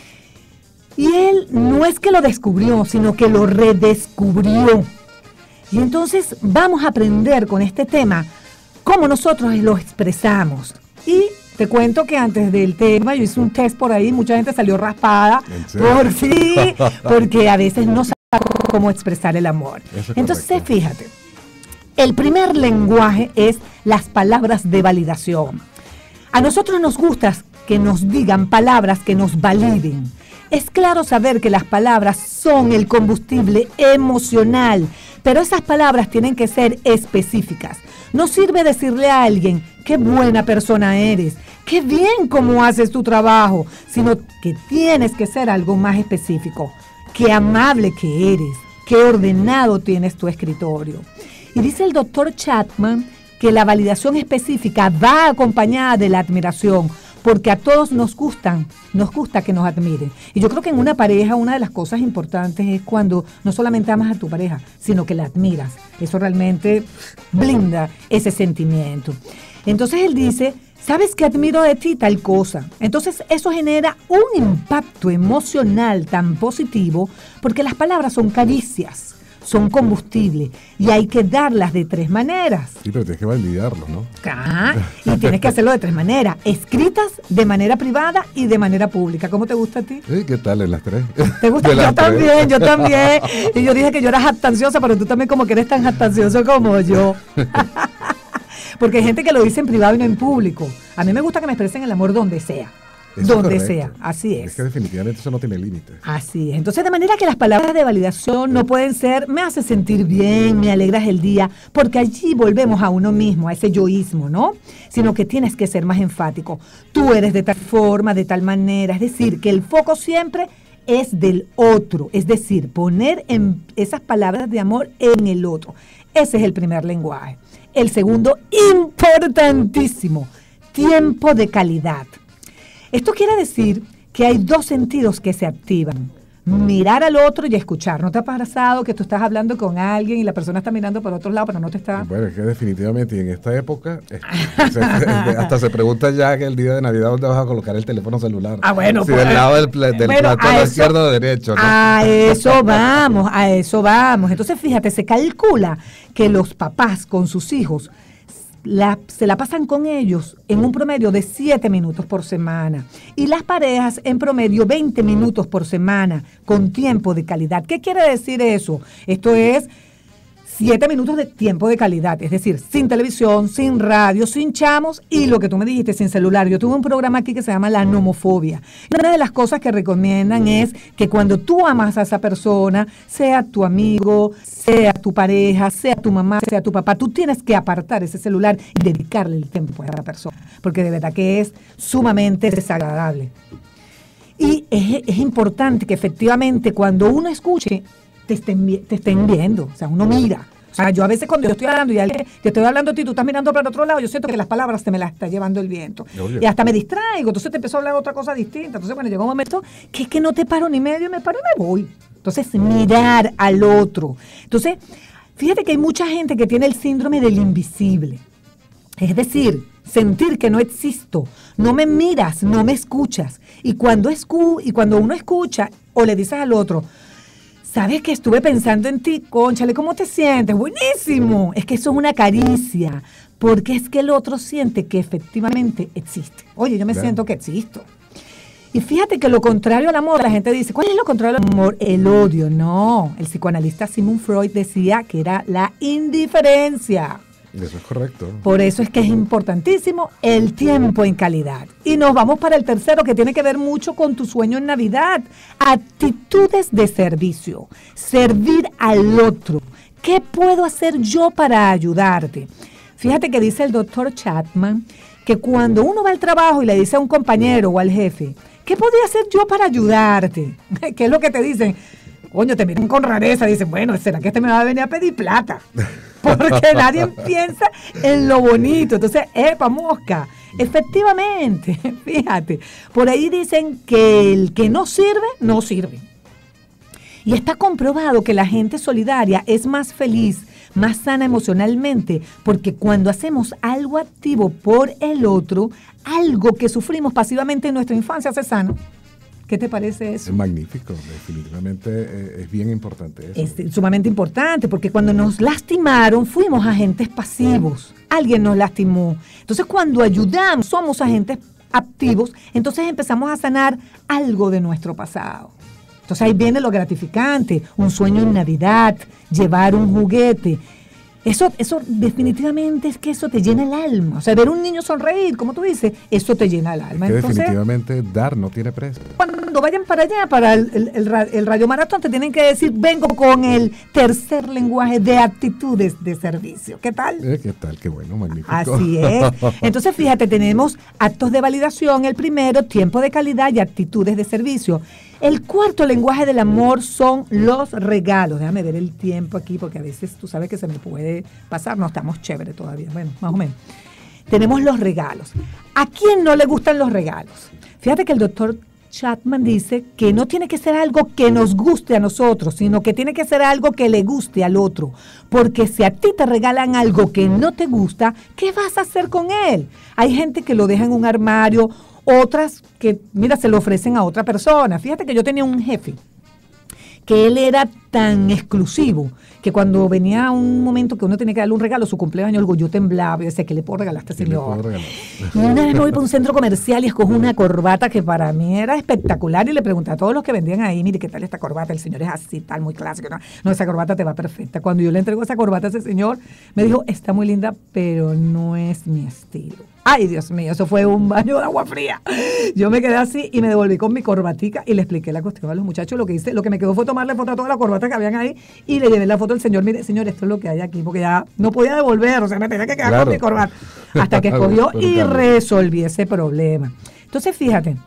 Y él no es que lo descubrió, sino que lo redescubrió. Y entonces vamos a aprender con este tema cómo nosotros lo expresamos. Y te cuento que antes del tema yo hice un test por ahí, mucha gente salió raspada por sí, porque a veces no sabe cómo expresar el amor. Entonces, correcto. Fíjate, el primer lenguaje es las palabras de validación. A nosotros nos gusta que nos digan palabras que nos validen. Es claro saber que las palabras son el combustible emocional, pero esas palabras tienen que ser específicas. No sirve decirle a alguien, qué buena persona eres, qué bien cómo haces tu trabajo, sino que tienes que ser algo más específico. Qué amable que eres, qué ordenado tienes tu escritorio. Y dice el doctor Chapman que la validación específica va acompañada de la admiración, porque a todos nos gustan, nos gusta que nos admiren. Y yo creo que en una pareja una de las cosas importantes es cuando no solamente amas a tu pareja, sino que la admiras. Eso realmente blinda ese sentimiento. Entonces él dice, ¿sabes qué admiro de ti? Tal cosa. Entonces eso genera un impacto emocional tan positivo, porque las palabras son caricias, son combustible y hay que darlas de tres maneras. Sí, pero tienes que validarlo, ¿no? Ah, y tienes que hacerlo de tres maneras, escritas, de manera privada y de manera pública. ¿Cómo te gusta a ti? Sí, ¿qué tal en las tres? ¿Te gusta? Yo también, tres. yo también. Y yo dije que yo era jactanciosa, pero tú también como que eres tan jactancioso como yo. Porque hay gente que lo dice en privado y no en público. A mí me gusta que me expresen el amor donde sea. Eso donde es sea. Así es. Es que definitivamente eso no tiene límite. Así es. Entonces, de manera que las palabras de validación no pueden ser, me hace sentir bien, me alegras el día, porque allí volvemos a uno mismo, a ese yoísmo, ¿no? Sino que tienes que ser más enfático. Tú eres de tal forma, de tal manera. Es decir, que el foco siempre es del otro. Es decir, poner en esas palabras de amor en el otro. Ese es el primer lenguaje. El segundo, importantísimo, tiempo de calidad. Esto quiere decir que hay dos sentidos que se activan. Mirar al otro y escuchar. ¿No te ha pasado que tú estás hablando con alguien y la persona está mirando por otro lado, pero no te está...? Bueno, es que definitivamente, y en esta época, eh, se, hasta se pregunta ya que el día de Navidad dónde vas a colocar el teléfono celular. Ah, bueno. Si pues, del lado del, pla, del bueno, plato a a la eso, izquierda o derecho, ¿no? A eso vamos, a eso vamos. Entonces, fíjate, se calcula que los papás con sus hijos La, se la pasan con ellos en un promedio de siete minutos por semana y las parejas en promedio veinte minutos por semana con tiempo de calidad. ¿Qué quiere decir eso? Esto es siete minutos de tiempo de calidad, es decir, sin televisión, sin radio, sin chamos y lo que tú me dijiste, sin celular. Yo tuve un programa aquí que se llama La Nomofobia. Y una de las cosas que recomiendan es que cuando tú amas a esa persona, sea tu amigo, sea tu pareja, sea tu mamá, sea tu papá, tú tienes que apartar ese celular y dedicarle el tiempo a esa persona, porque de verdad que es sumamente desagradable. Y es, es importante que efectivamente cuando uno escuche, te estén, te estén viendo, o sea, uno mira. O sea, yo a veces cuando yo estoy hablando y alguien, que estoy hablando a ti, tú estás mirando para el otro lado, yo siento que las palabras te me las está llevando el viento. Oye. Y hasta me distraigo, entonces te empiezo a hablar otra cosa distinta. Entonces, bueno, llega un momento que es que no te paro ni medio, me paro y me voy. Entonces, mirar al otro. Entonces, fíjate que hay mucha gente que tiene el síndrome del invisible. Es decir, sentir que no existo, no me miras, no me escuchas. Y cuando, escu y cuando uno escucha o le dices al otro, ¿sabes que estuve pensando en ti? Cónchale, ¿cómo te sientes? Buenísimo. Es que eso es una caricia, porque es que el otro siente que efectivamente existe. Oye, yo me claro. siento que existo. Y fíjate que lo contrario al amor, la gente dice, ¿cuál es lo contrario al amor? El odio. No, el psicoanalista Sigmund Freud decía que era la indiferencia. Eso es correcto. Por eso es que es importantísimo el tiempo en calidad. Y nos vamos para el tercero, que tiene que ver mucho con tu sueño en Navidad. Actitudes de servicio. Servir al otro. ¿Qué puedo hacer yo para ayudarte? Fíjate que dice el doctor Chapman que cuando uno va al trabajo y le dice a un compañero o al jefe, ¿qué podría hacer yo para ayudarte? ¿Qué es lo que te dicen? Coño, te miran con rareza, dicen, bueno, ¿será que este me va a venir a pedir plata? Porque nadie piensa en lo bonito. Entonces, epa, mosca. Efectivamente, fíjate, por ahí dicen que el que no sirve, no sirve. Y está comprobado que la gente solidaria es más feliz, más sana emocionalmente, porque cuando hacemos algo activo por el otro, algo que sufrimos pasivamente en nuestra infancia se sana. ¿Qué te parece eso? Es magnífico, definitivamente eh, es bien importante eso. Es sumamente importante, porque cuando nos lastimaron fuimos agentes pasivos, alguien nos lastimó. Entonces cuando ayudamos, somos agentes activos, entonces empezamos a sanar algo de nuestro pasado. Entonces ahí viene lo gratificante, un sueño en Navidad, llevar un juguete. Eso, eso definitivamente es que eso te llena el alma. O sea, ver un niño sonreír, como tú dices, eso te llena el alma. Que Entonces, definitivamente dar no tiene precio. Cuando vayan para allá, para el, el, el, el Radio Maratón, te tienen que decir, vengo con el tercer lenguaje de actitudes de servicio. ¿Qué tal? Eh, ¿Qué tal? Qué bueno, magnífico. Así es. Entonces, fíjate, tenemos actos de validación, el primero, tiempo de calidad y actitudes de servicio. El cuarto lenguaje del amor son los regalos. Déjame ver el tiempo aquí, porque a veces tú sabes que se me puede pasar. No, estamos chévere todavía. Bueno, más o menos. Tenemos los regalos. ¿A quién no le gustan los regalos? Fíjate que el doctor Chapman dice que no tiene que ser algo que nos guste a nosotros, sino que tiene que ser algo que le guste al otro. Porque si a ti te regalan algo que no te gusta, ¿qué vas a hacer con él? Hay gente que lo deja en un armario, otras que, mira, se lo ofrecen a otra persona. Fíjate que yo tenía un jefe que él era tan exclusivo que cuando venía un momento que uno tenía que darle un regalo, su cumpleaños, algo, yo temblaba y decía, ¿qué le puedo regalar a este señor? Y una vez me voy para un centro comercial y escojo una corbata que para mí era espectacular y le pregunté a todos los que vendían ahí, mire, ¿qué tal esta corbata? El señor es así, tal, muy clásico. No, no, esa corbata te va perfecta. Cuando yo le entrego esa corbata a ese señor, me dijo, está muy linda, pero no es mi estilo. Ay, Dios mío, eso fue un baño de agua fría. Yo me quedé así y me devolví con mi corbatica y le expliqué la cuestión a los muchachos. Lo que hice, lo que me quedó fue tomarle foto a todas las corbatas que habían ahí y le llevé la foto al señor. Mire, señor, esto es lo que hay aquí, porque ya no podía devolver, o sea, me tenía que quedar Claro. con mi corbata. Hasta que escogió Pero y claro. resolví ese problema. Entonces, fíjate.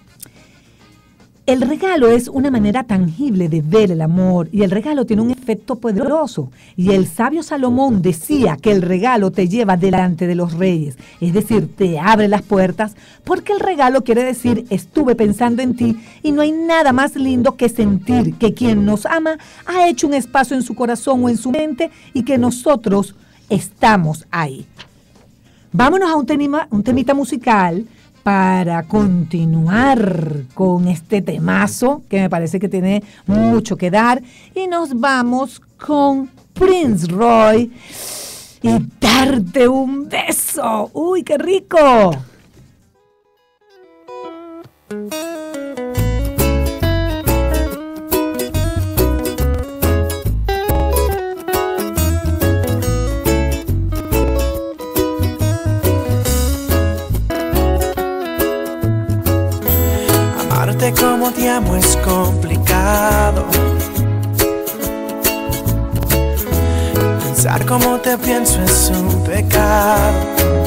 El regalo es una manera tangible de ver el amor y el regalo tiene un efecto poderoso. Y el sabio Salomón decía que el regalo te lleva delante de los reyes, es decir, te abre las puertas, porque el regalo quiere decir estuve pensando en ti y no hay nada más lindo que sentir que quien nos ama ha hecho un espacio en su corazón o en su mente y que nosotros estamos ahí. Vámonos a un, tenima, un temita musical para continuar con este temazo que me parece que tiene mucho que dar. Y nos vamos con Prince Roy y Darte un beso. ¡Uy, qué rico! Como te amo es complicado. Pensar como te pienso es un pecado.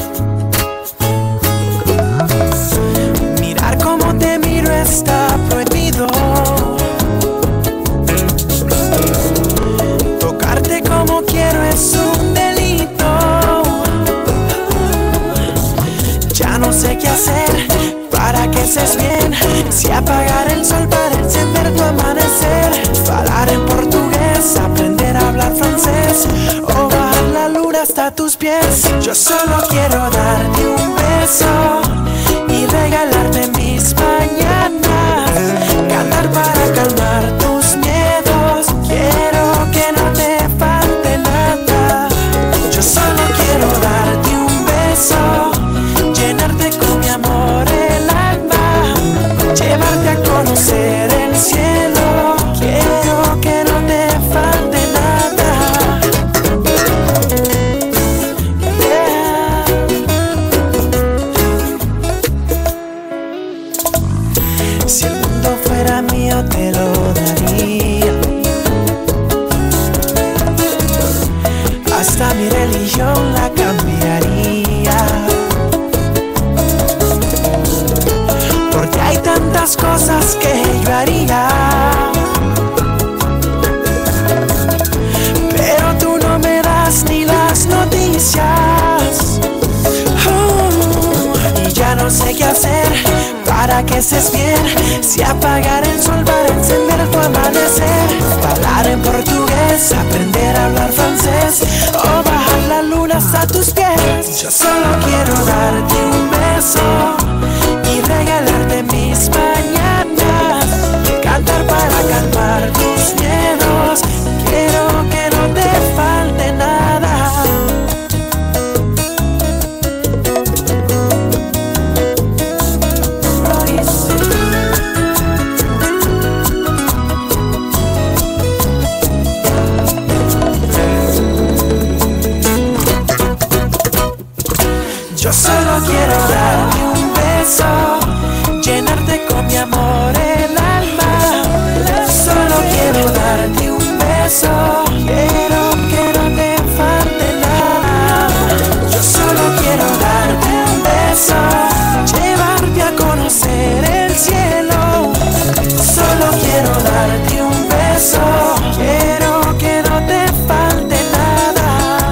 Mirar como te miro está prohibido. Tocarte como quiero es un delito. Ya no sé qué hacer para que estés bien. Si apagar el sol para encender tu amanecer, hablar en portugués, aprender a hablar francés, o bajar la luna hasta tus pies. Yo solo quiero darte un beso y regalarte mis mañanas, cantar para calmar tus miedos. Quiero que no te falte nada. Yo solo quiero darte un beso, llenarte con mi amor el alma, llevarte a conocer el cielo. Quiero que no te falte nada. Yeah. Si el mundo fuera mío te lo daría, hasta mi religión la cambiaría. Porque hay tantas cosas que yo haría, pero tú no me das ni las noticias. Uh, y ya no sé qué hacer para que estés bien. Si apagar el sol para encender tu amanecer, hablar en portugués, aprender a hablar francés, o bajar la luna hasta tus pies. Yo solo quiero darte un beso y regalarte mis mañanas, cantar para calmar tus miedos. Quiero que no te falte nada. Yo solo quiero darte un beso, llenarte con mi amor el alma. Solo quiero darte un beso, quiero que no te falte nada. Yo solo quiero darte un beso, llevarte a conocer el cielo. Solo quiero darte un beso, quiero que no te falte nada.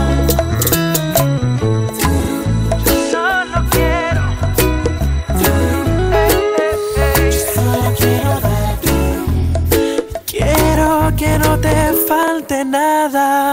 Que no te falte nada.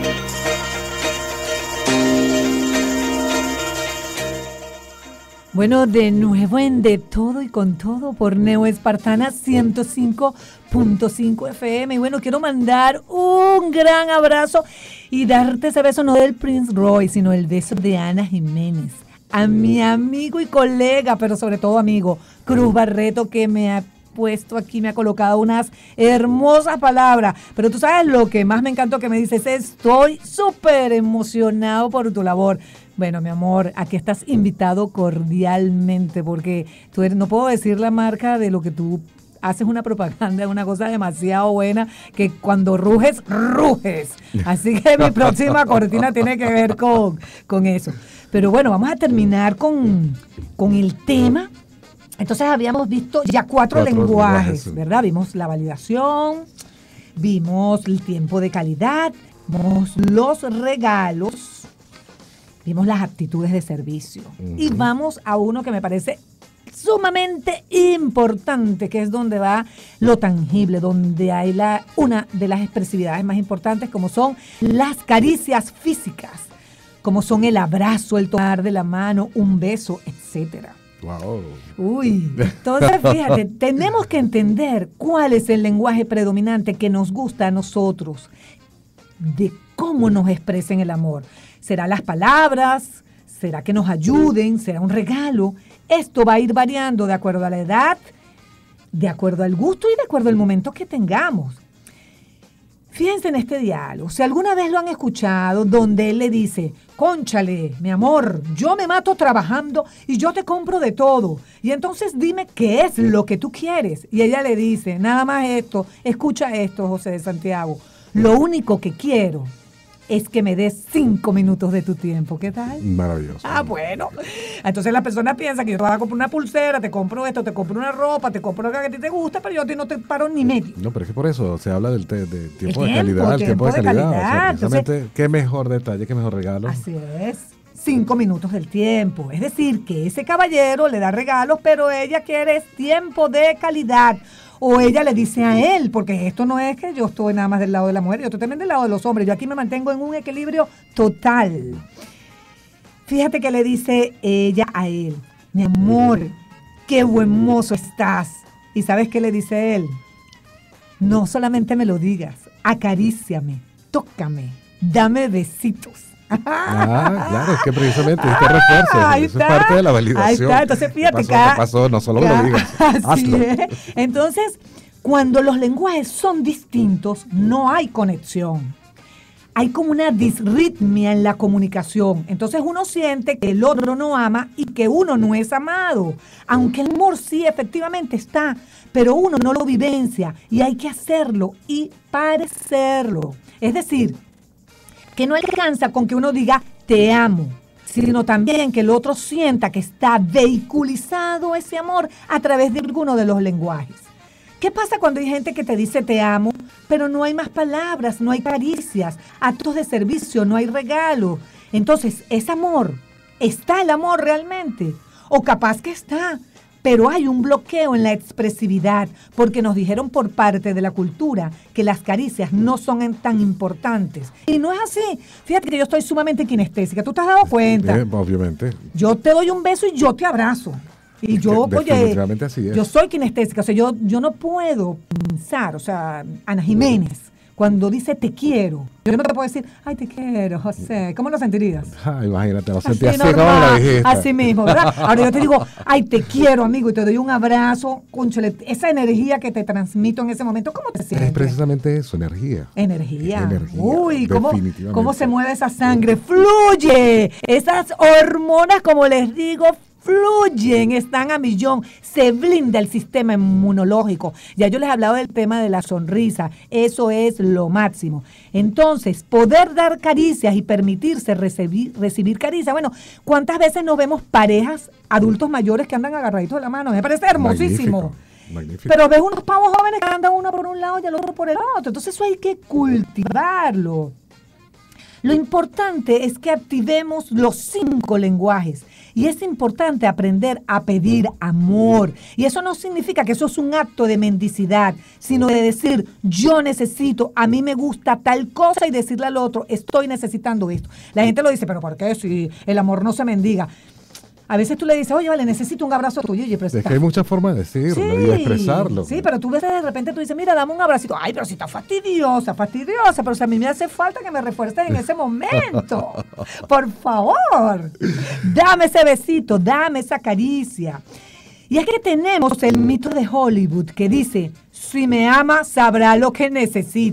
Bueno, de nuevo en De Todo y Con Todo por Neo Espartana ciento cinco punto cinco F M. Y bueno, quiero mandar un gran abrazo y darte ese beso no del Prince Roy, sino el beso de Ana Jiménez. A mi amigo y colega, pero sobre todo amigo, Cruz Barreto, que me ha puesto aquí, me ha colocado unas hermosas palabras, pero tú sabes lo que más me encantó que me dices, estoy súper emocionado por tu labor. Bueno, mi amor, aquí estás invitado cordialmente porque tú eres, no puedo decir la marca de lo que tú haces, una propaganda, una cosa demasiado buena, que cuando ruges, ruges. Así que mi próxima cortina tiene que ver con, con eso. Pero bueno, vamos a terminar con, con el tema. Entonces habíamos visto ya cuatro, cuatro lenguajes, lenguajes, ¿verdad? Vimos la validación, vimos el tiempo de calidad, vimos los regalos, vimos las actitudes de servicio. Uh-huh. Y vamos a uno que me parece sumamente importante, que es donde va lo tangible, donde hay la, una de las expresividades más importantes, como son las caricias físicas, como son el abrazo, el tomar de la mano, un beso, etcétera. Wow. Uy, entonces fíjate, tenemos que entender cuál es el lenguaje predominante que nos gusta a nosotros, de cómo nos expresen el amor. ¿Será las palabras? ¿Será que nos ayuden? ¿Será un regalo? Esto va a ir variando de acuerdo a la edad, de acuerdo al gusto y de acuerdo al momento que tengamos. Fíjense en este diálogo. Si alguna vez lo han escuchado, donde él le dice, cónchale, mi amor, yo me mato trabajando y yo te compro de todo. Y entonces dime qué es lo que tú quieres. Y ella le dice, nada más esto, escucha esto, José de Santiago. Lo único que quiero es que me des cinco minutos de tu tiempo. ¿Qué tal? Maravilloso. Ah, bueno. Entonces la persona piensa que yo te voy a comprar una pulsera, te compro esto, te compro una ropa, te compro lo que a ti te gusta, pero yo a ti no te paro ni medio. No, pero es que por eso se habla del te, de tiempo, el de calidad, tiempo, el tiempo de, de calidad. calidad. O sea, precisamente, entonces, qué mejor detalle, qué mejor regalo. Así es. Cinco minutos del tiempo. Es decir, que ese caballero le da regalos, pero ella quiere es tiempo de calidad. O ella le dice a él, porque esto no es que yo estoy nada más del lado de la mujer, yo estoy también del lado de los hombres. Yo aquí me mantengo en un equilibrio total. Fíjate que le dice ella a él, mi amor, qué buen mozo estás. ¿Y sabes qué le dice él? No solamente me lo digas, acaríciame, tócame, dame besitos. Ah, claro, es que precisamente este refuerzo, ahí eso está, es parte de la validación. Ahí está, entonces fíjate ¿Qué pasó? cada, ¿Qué pasó? No solo cada, me lo digas, así hazlo. Es. Entonces, cuando los lenguajes son distintos, no hay conexión. Hay como una disritmia en la comunicación. Entonces uno siente que el otro no ama y que uno no es amado. Aunque el amor sí efectivamente está, pero uno no lo vivencia y hay que hacerlo y parecerlo. Es decir, que no alcanza con que uno diga te amo, sino también que el otro sienta que está vehiculizado ese amor a través de alguno de los lenguajes. ¿Qué pasa cuando hay gente que te dice te amo, pero no hay más palabras, no hay caricias, actos de servicio, no hay regalo? Entonces, ¿es amor? ¿Está el amor realmente? O capaz que está, pero hay un bloqueo en la expresividad, porque nos dijeron por parte de la cultura que las caricias no son tan importantes. Y no es así. Fíjate que yo estoy sumamente kinestésica. ¿Tú te has dado cuenta? Bien, obviamente. Yo te doy un beso y yo te abrazo. Y yo, De, oye, así es. yo soy kinestésica. O sea, yo, yo no puedo pensar, o sea, Ana Jiménez, cuando dice te quiero, yo no te puedo decir, ay, te quiero, José. ¿Cómo lo sentirías? Ah, imagínate, lo sentí así, así como lo dijiste. Así mismo, ¿verdad? Ahora yo te digo, ay, te quiero, amigo, y te doy un abrazo, cónchale, esa energía que te transmito en ese momento, ¿cómo te sientes? Es precisamente eso, energía. Energía. Energía. Uy, ¿cómo, cómo se mueve esa sangre? ¡Fluye! Esas hormonas, como les digo, fluyen, están a millón, se blinda el sistema inmunológico. Ya yo les he hablado del tema de la sonrisa, eso es lo máximo. Entonces, poder dar caricias y permitirse recibir, recibir caricias. Bueno, ¿cuántas veces nos vemos parejas, adultos mayores que andan agarraditos de la mano? Me parece hermosísimo. Magnífico. Magnífico. Pero ves unos pavos jóvenes que andan uno por un lado y el otro por el otro. Entonces eso hay que cultivarlo. Lo importante es que activemos los cinco lenguajes y es importante aprender a pedir amor. Y eso no significa que eso es un acto de mendicidad, sino de decir, yo necesito, a mí me gusta tal cosa y decirle al otro, estoy necesitando esto. La gente lo dice, pero ¿por qué si el amor no se mendiga? A veces tú le dices, oye, vale, necesito un abrazo tuyo. Oye, pero es que hay muchas formas de decirlo sí, y de expresarlo. Sí, pero tú ves de repente, tú dices, mira, dame un abracito. Ay, pero si está fastidiosa, fastidiosa. Pero si a mí me hace falta que me refuerces en ese momento. Por favor, dame ese besito, dame esa caricia. Y es que tenemos el mito de Hollywood que dice, si me ama, sabrá lo que necesito.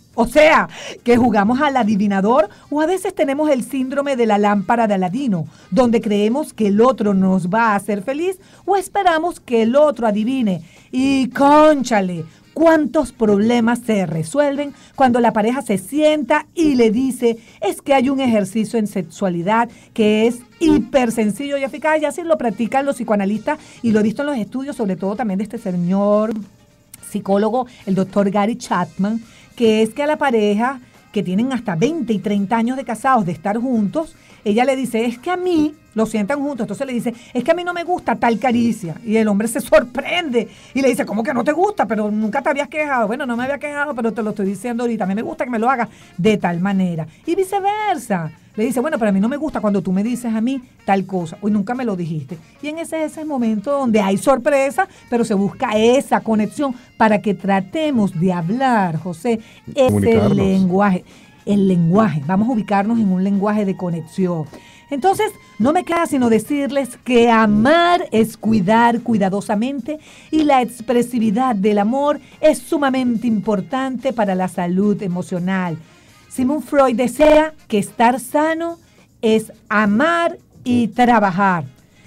O sea, que jugamos al adivinador o a veces tenemos el síndrome de la lámpara de Aladino, donde creemos que el otro nos va a hacer feliz o esperamos que el otro adivine. Y cónchale, ¿cuántos problemas se resuelven cuando la pareja se sienta y le dice, es que hay un ejercicio en sexualidad que es hiper sencillo y eficaz? Y así lo practican los psicoanalistas y lo he visto en los estudios, sobre todo también de este señor psicólogo, el doctor Gary Chapman, que es que a la pareja que tienen hasta veinte y treinta años de casados, de estar juntos, ella le dice, es que a mí, lo sientan juntos, entonces le dice, es que a mí no me gusta tal caricia. Y el hombre se sorprende y le dice, ¿cómo que no te gusta? Pero nunca te habías quejado. Bueno, no me había quejado, pero te lo estoy diciendo ahorita. A mí me gusta que me lo hagas de tal manera. Y viceversa. Le dice, bueno, pero a mí no me gusta cuando tú me dices a mí tal cosa. Hoy nunca me lo dijiste. Y en ese es el momento donde hay sorpresa, pero se busca esa conexión para que tratemos de hablar, José, ese lenguaje. El lenguaje. Vamos a ubicarnos en un lenguaje de conexión. Entonces, no me queda sino decirles que amar es cuidar cuidadosamente y la expresividad del amor es sumamente importante para la salud emocional. Sigmund Freud decía que estar sano es amar y trabajar.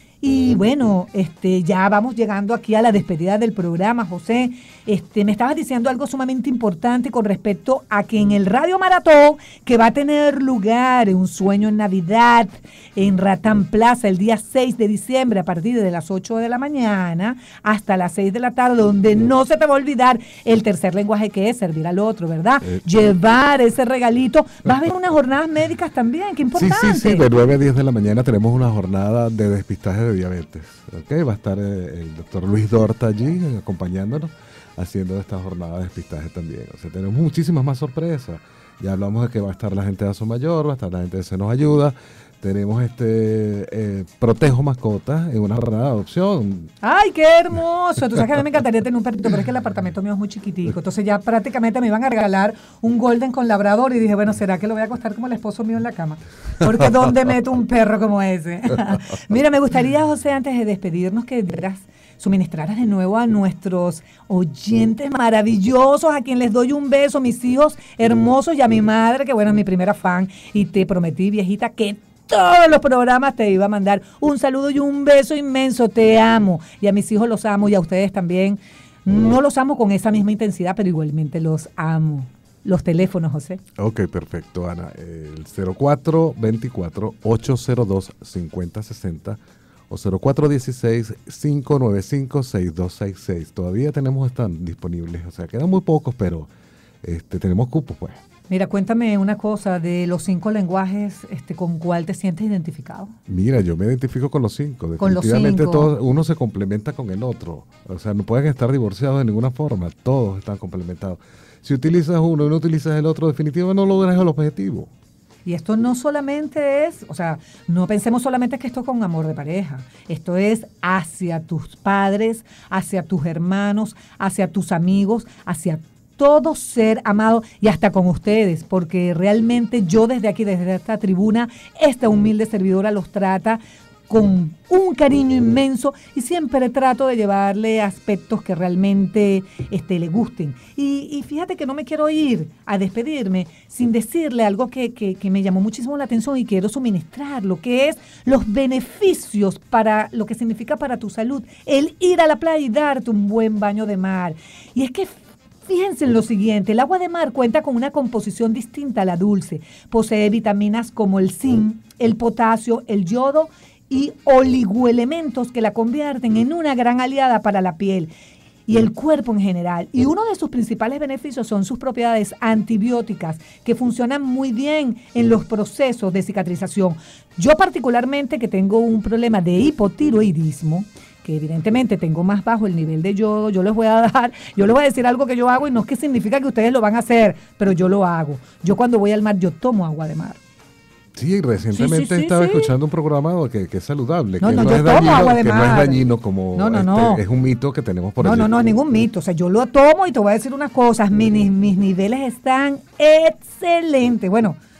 Y bueno, este, ya vamos llegando aquí a la despedida del programa, José. Este, me estabas diciendo algo sumamente importante con respecto a que en el Radio Maratón, que va a tener lugar en Un Sueño en Navidad, en Ratán Plaza, el día seis de diciembre, a partir de las ocho de la mañana hasta las seis de la tarde, donde no se te va a olvidar el tercer lenguaje que es servir al otro, ¿verdad? Eh, Llevar ese regalito. Va a haber unas jornadas médicas también, qué importante. Sí, sí, sí, de nueve a diez de la mañana tenemos una jornada de despistaje de diabetes. ¿Okay? Va a estar eh, el doctor Luis Dorta allí acompañándonos, haciendo esta jornada de despistaje también. O sea, tenemos muchísimas más sorpresas. Ya hablamos de que va a estar la gente de Aso Mayor, va a estar la gente de Se Nos Ayuda. Tenemos este eh, Protejo Mascotas en una jornada de adopción. ¡Ay, qué hermoso! Tú sabes que a mí me encantaría tener un perrito, pero es que el apartamento mío es muy chiquitico. Entonces ya prácticamente me iban a regalar un golden con labrador y dije, bueno, ¿será que lo voy a acostar como el esposo mío en la cama? Porque ¿dónde meto un perro como ese? Mira, me gustaría, José, antes de despedirnos, que dieras, suministraras de nuevo a nuestros oyentes maravillosos, a quien les doy un beso, mis hijos hermosos y a mi madre, que bueno, es mi primera fan, y te prometí, viejita, que todos los programas te iba a mandar un saludo y un beso inmenso. Te amo. Y a mis hijos los amo y a ustedes también. No los amo con esa misma intensidad, pero igualmente los amo. Los teléfonos, José. Ok, perfecto, Ana. El cero cuatro veinticuatro, ocho cero dos, cincuenta sesenta o cero cuatro dieciséis, cinco nueve cinco, seis dos seis seis. Todavía tenemos, están disponibles. O sea, quedan muy pocos, pero este, tenemos cupos, pues. Mira, cuéntame una cosa, de los cinco lenguajes, este, ¿con cuál te sientes identificado? Mira, yo me identifico con los cinco. Con los Definitivamente cinco. Todo, uno se complementa con el otro. O sea, no pueden estar divorciados de ninguna forma. Todos están complementados. Si utilizas uno y no utilizas el otro, definitivamente no logras el objetivo. Y esto no solamente es, o sea, no pensemos solamente que esto es con amor de pareja. Esto es hacia tus padres, hacia tus hermanos, hacia tus amigos, hacia todo ser amado y hasta con ustedes, porque realmente yo desde aquí, desde esta tribuna, esta humilde servidora los trata con un cariño inmenso y siempre trato de llevarle aspectos que realmente este, le gusten. Y, y fíjate que no me quiero ir a despedirme sin decirle algo que, que, que me llamó muchísimo la atención y quiero suministrar, lo que es los beneficios para lo que significa para tu salud, el ir a la playa y darte un buen baño de mar. Y es que fíjense en lo siguiente, el agua de mar cuenta con una composición distinta a la dulce. Posee vitaminas como el zinc, el potasio, el yodo y oligoelementos que la convierten en una gran aliada para la piel y el cuerpo en general. Y uno de sus principales beneficios son sus propiedades antibióticas, que funcionan muy bien en los procesos de cicatrización. Yo particularmente, que tengo un problema de hipotiroidismo, que evidentemente tengo más bajo el nivel de yodo, yo les voy a dar, yo les voy a decir algo que yo hago y no es que significa que ustedes lo van a hacer, pero yo lo hago. Yo cuando voy al mar, yo tomo agua de mar. Sí, recientemente sí, sí, estaba sí. escuchando un programa que, que es saludable, No, que, no, no yo es tomo dañino, agua de que no mar. es dañino como No, no, este, no. es un mito que tenemos por No, allí. no, no, ningún mito. O sea, yo lo tomo y te voy a decir unas cosas. Mis, mis niveles están excelentes. Bueno,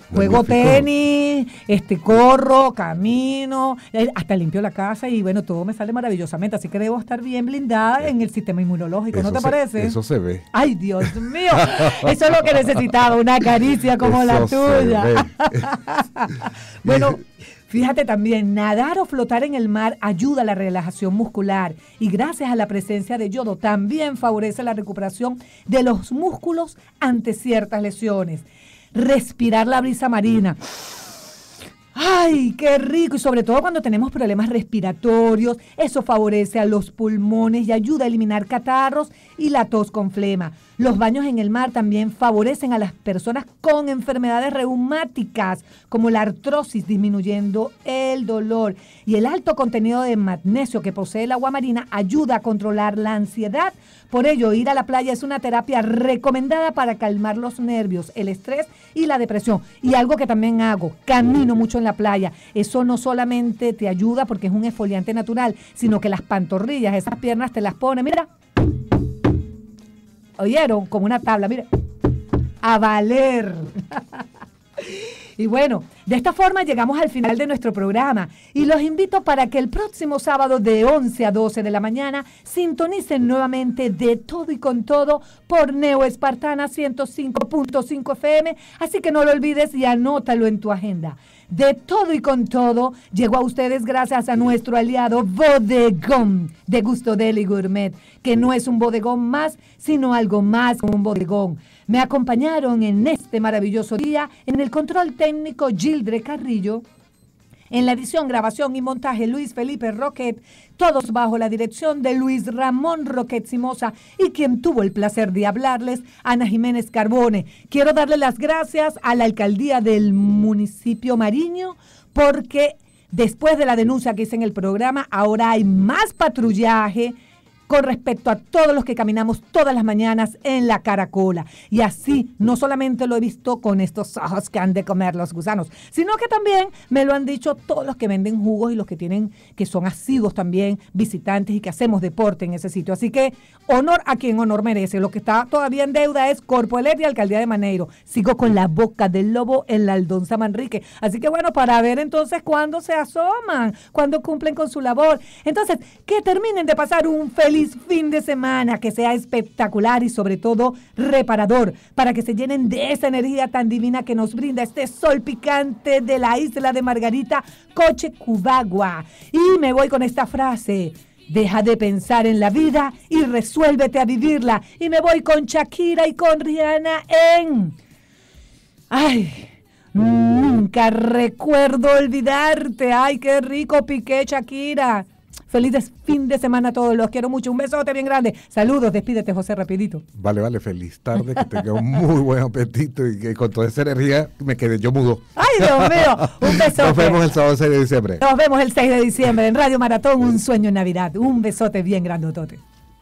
Juego Magnífico. tenis, este, corro, camino, eh, hasta limpio la casa y bueno, todo me sale maravillosamente. Así que debo estar bien blindada en el sistema inmunológico, ¿no Eso te se- parece? Eso se ve. Ay, Dios mío, eso es lo que necesitaba, una caricia como la Eso se tuya. ve. Bueno, fíjate también, nadar o flotar en el mar ayuda a la relajación muscular y gracias a la presencia de yodo también favorece la recuperación de los músculos ante ciertas lesiones. Respirar la brisa marina. ¡Ay, qué rico! Y sobre todo cuando tenemos problemas respiratorios, eso favorece a los pulmones y ayuda a eliminar catarros y la tos con flema. Los baños en el mar también favorecen a las personas con enfermedades reumáticas, como la artrosis, disminuyendo el dolor. Y el alto contenido de magnesio que posee el agua marina ayuda a controlar la ansiedad. Por ello, ir a la playa es una terapia recomendada para calmar los nervios, el estrés y la depresión. Y algo que también hago, camino mucho en la playa. Eso no solamente te ayuda porque es un exfoliante natural, sino que las pantorrillas, esas piernas te las pone, mira. ¿Oyeron? Como una tabla, mira. A valer. Y bueno, de esta forma llegamos al final de nuestro programa y los invito para que el próximo sábado de once a doce de la mañana sintonicen nuevamente De Todo y Con Todo por Neo Espartana ciento cinco punto cinco F M, así que no lo olvides y anótalo en tu agenda. De Todo y Con Todo llegó a ustedes gracias a nuestro aliado Bodegón de Gusto Deli Gourmet, que no es un bodegón más, sino algo más como un bodegón. Me acompañaron en este maravilloso día en el control técnico Gildre Carrillo, en la edición, grabación y montaje Luis Felipe Roquet, todos bajo la dirección de Luis Ramón Roquet Simosa y quien tuvo el placer de hablarles, Ana Jiménez Carbone. Quiero darle las gracias a la alcaldía del municipio Mariño porque después de la denuncia que hice en el programa, ahora hay más patrullaje con respecto a todos los que caminamos todas las mañanas en la Caracola. Y así, no solamente lo he visto con estos ojos que han de comer los gusanos, sino que también me lo han dicho todos los que venden jugos y los que tienen, que son asiduos también, visitantes y que hacemos deporte en ese sitio. Así que, honor a quien honor merece. Lo que está todavía en deuda es Corpo Elet y Alcaldía de Maneiro. Sigo con la boca del lobo en la Aldonza Manrique. Así que bueno, para ver entonces cuándo se asoman, cuándo cumplen con su labor. Entonces, que terminen de pasar un feliz fin de semana, que sea espectacular y sobre todo reparador, para que se llenen de esa energía tan divina que nos brinda este sol picante de la isla de Margarita, Cochecubagua. Y me voy con esta frase: deja de pensar en la vida y resuélvete a vivirla. Y me voy con Shakira y con Rihanna en... ¡Ay! Nunca recuerdo olvidarte. ¡Ay, qué rico piqué, Shakira! Feliz fin de semana a todos, los quiero mucho. Un besote bien grande. Saludos, despídete, José, rapidito. Vale, vale, feliz tarde, que tenga un muy buen apetito y que con toda esa energía me quedé yo mudo. ¡Ay, Dios mío! Un besote. Nos vemos el sábado seis de diciembre. Nos vemos el seis de diciembre en Radio Maratón, Un Sueño en Navidad. Un besote bien grandotote.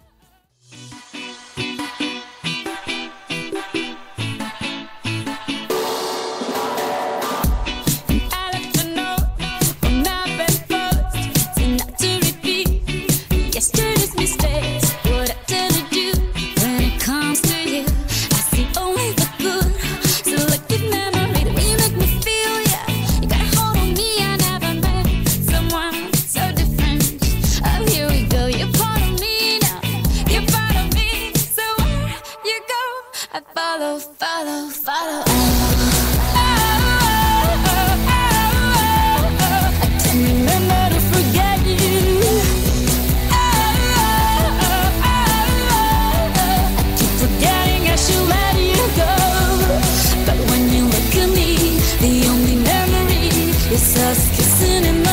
Yesterday's mistakes, what I tend to do when it comes to you. I see only the good, selective memory. The way you make me feel, yeah. You got a hold on me, I never met someone so different. Oh, here we go, you're part of me now. You're part of me, so where you go, I follow, follow, follow. Oh, oh, oh, oh, oh, oh. I can't remember to forget you. To let you go, but when you look at me, the only memory is us kissing in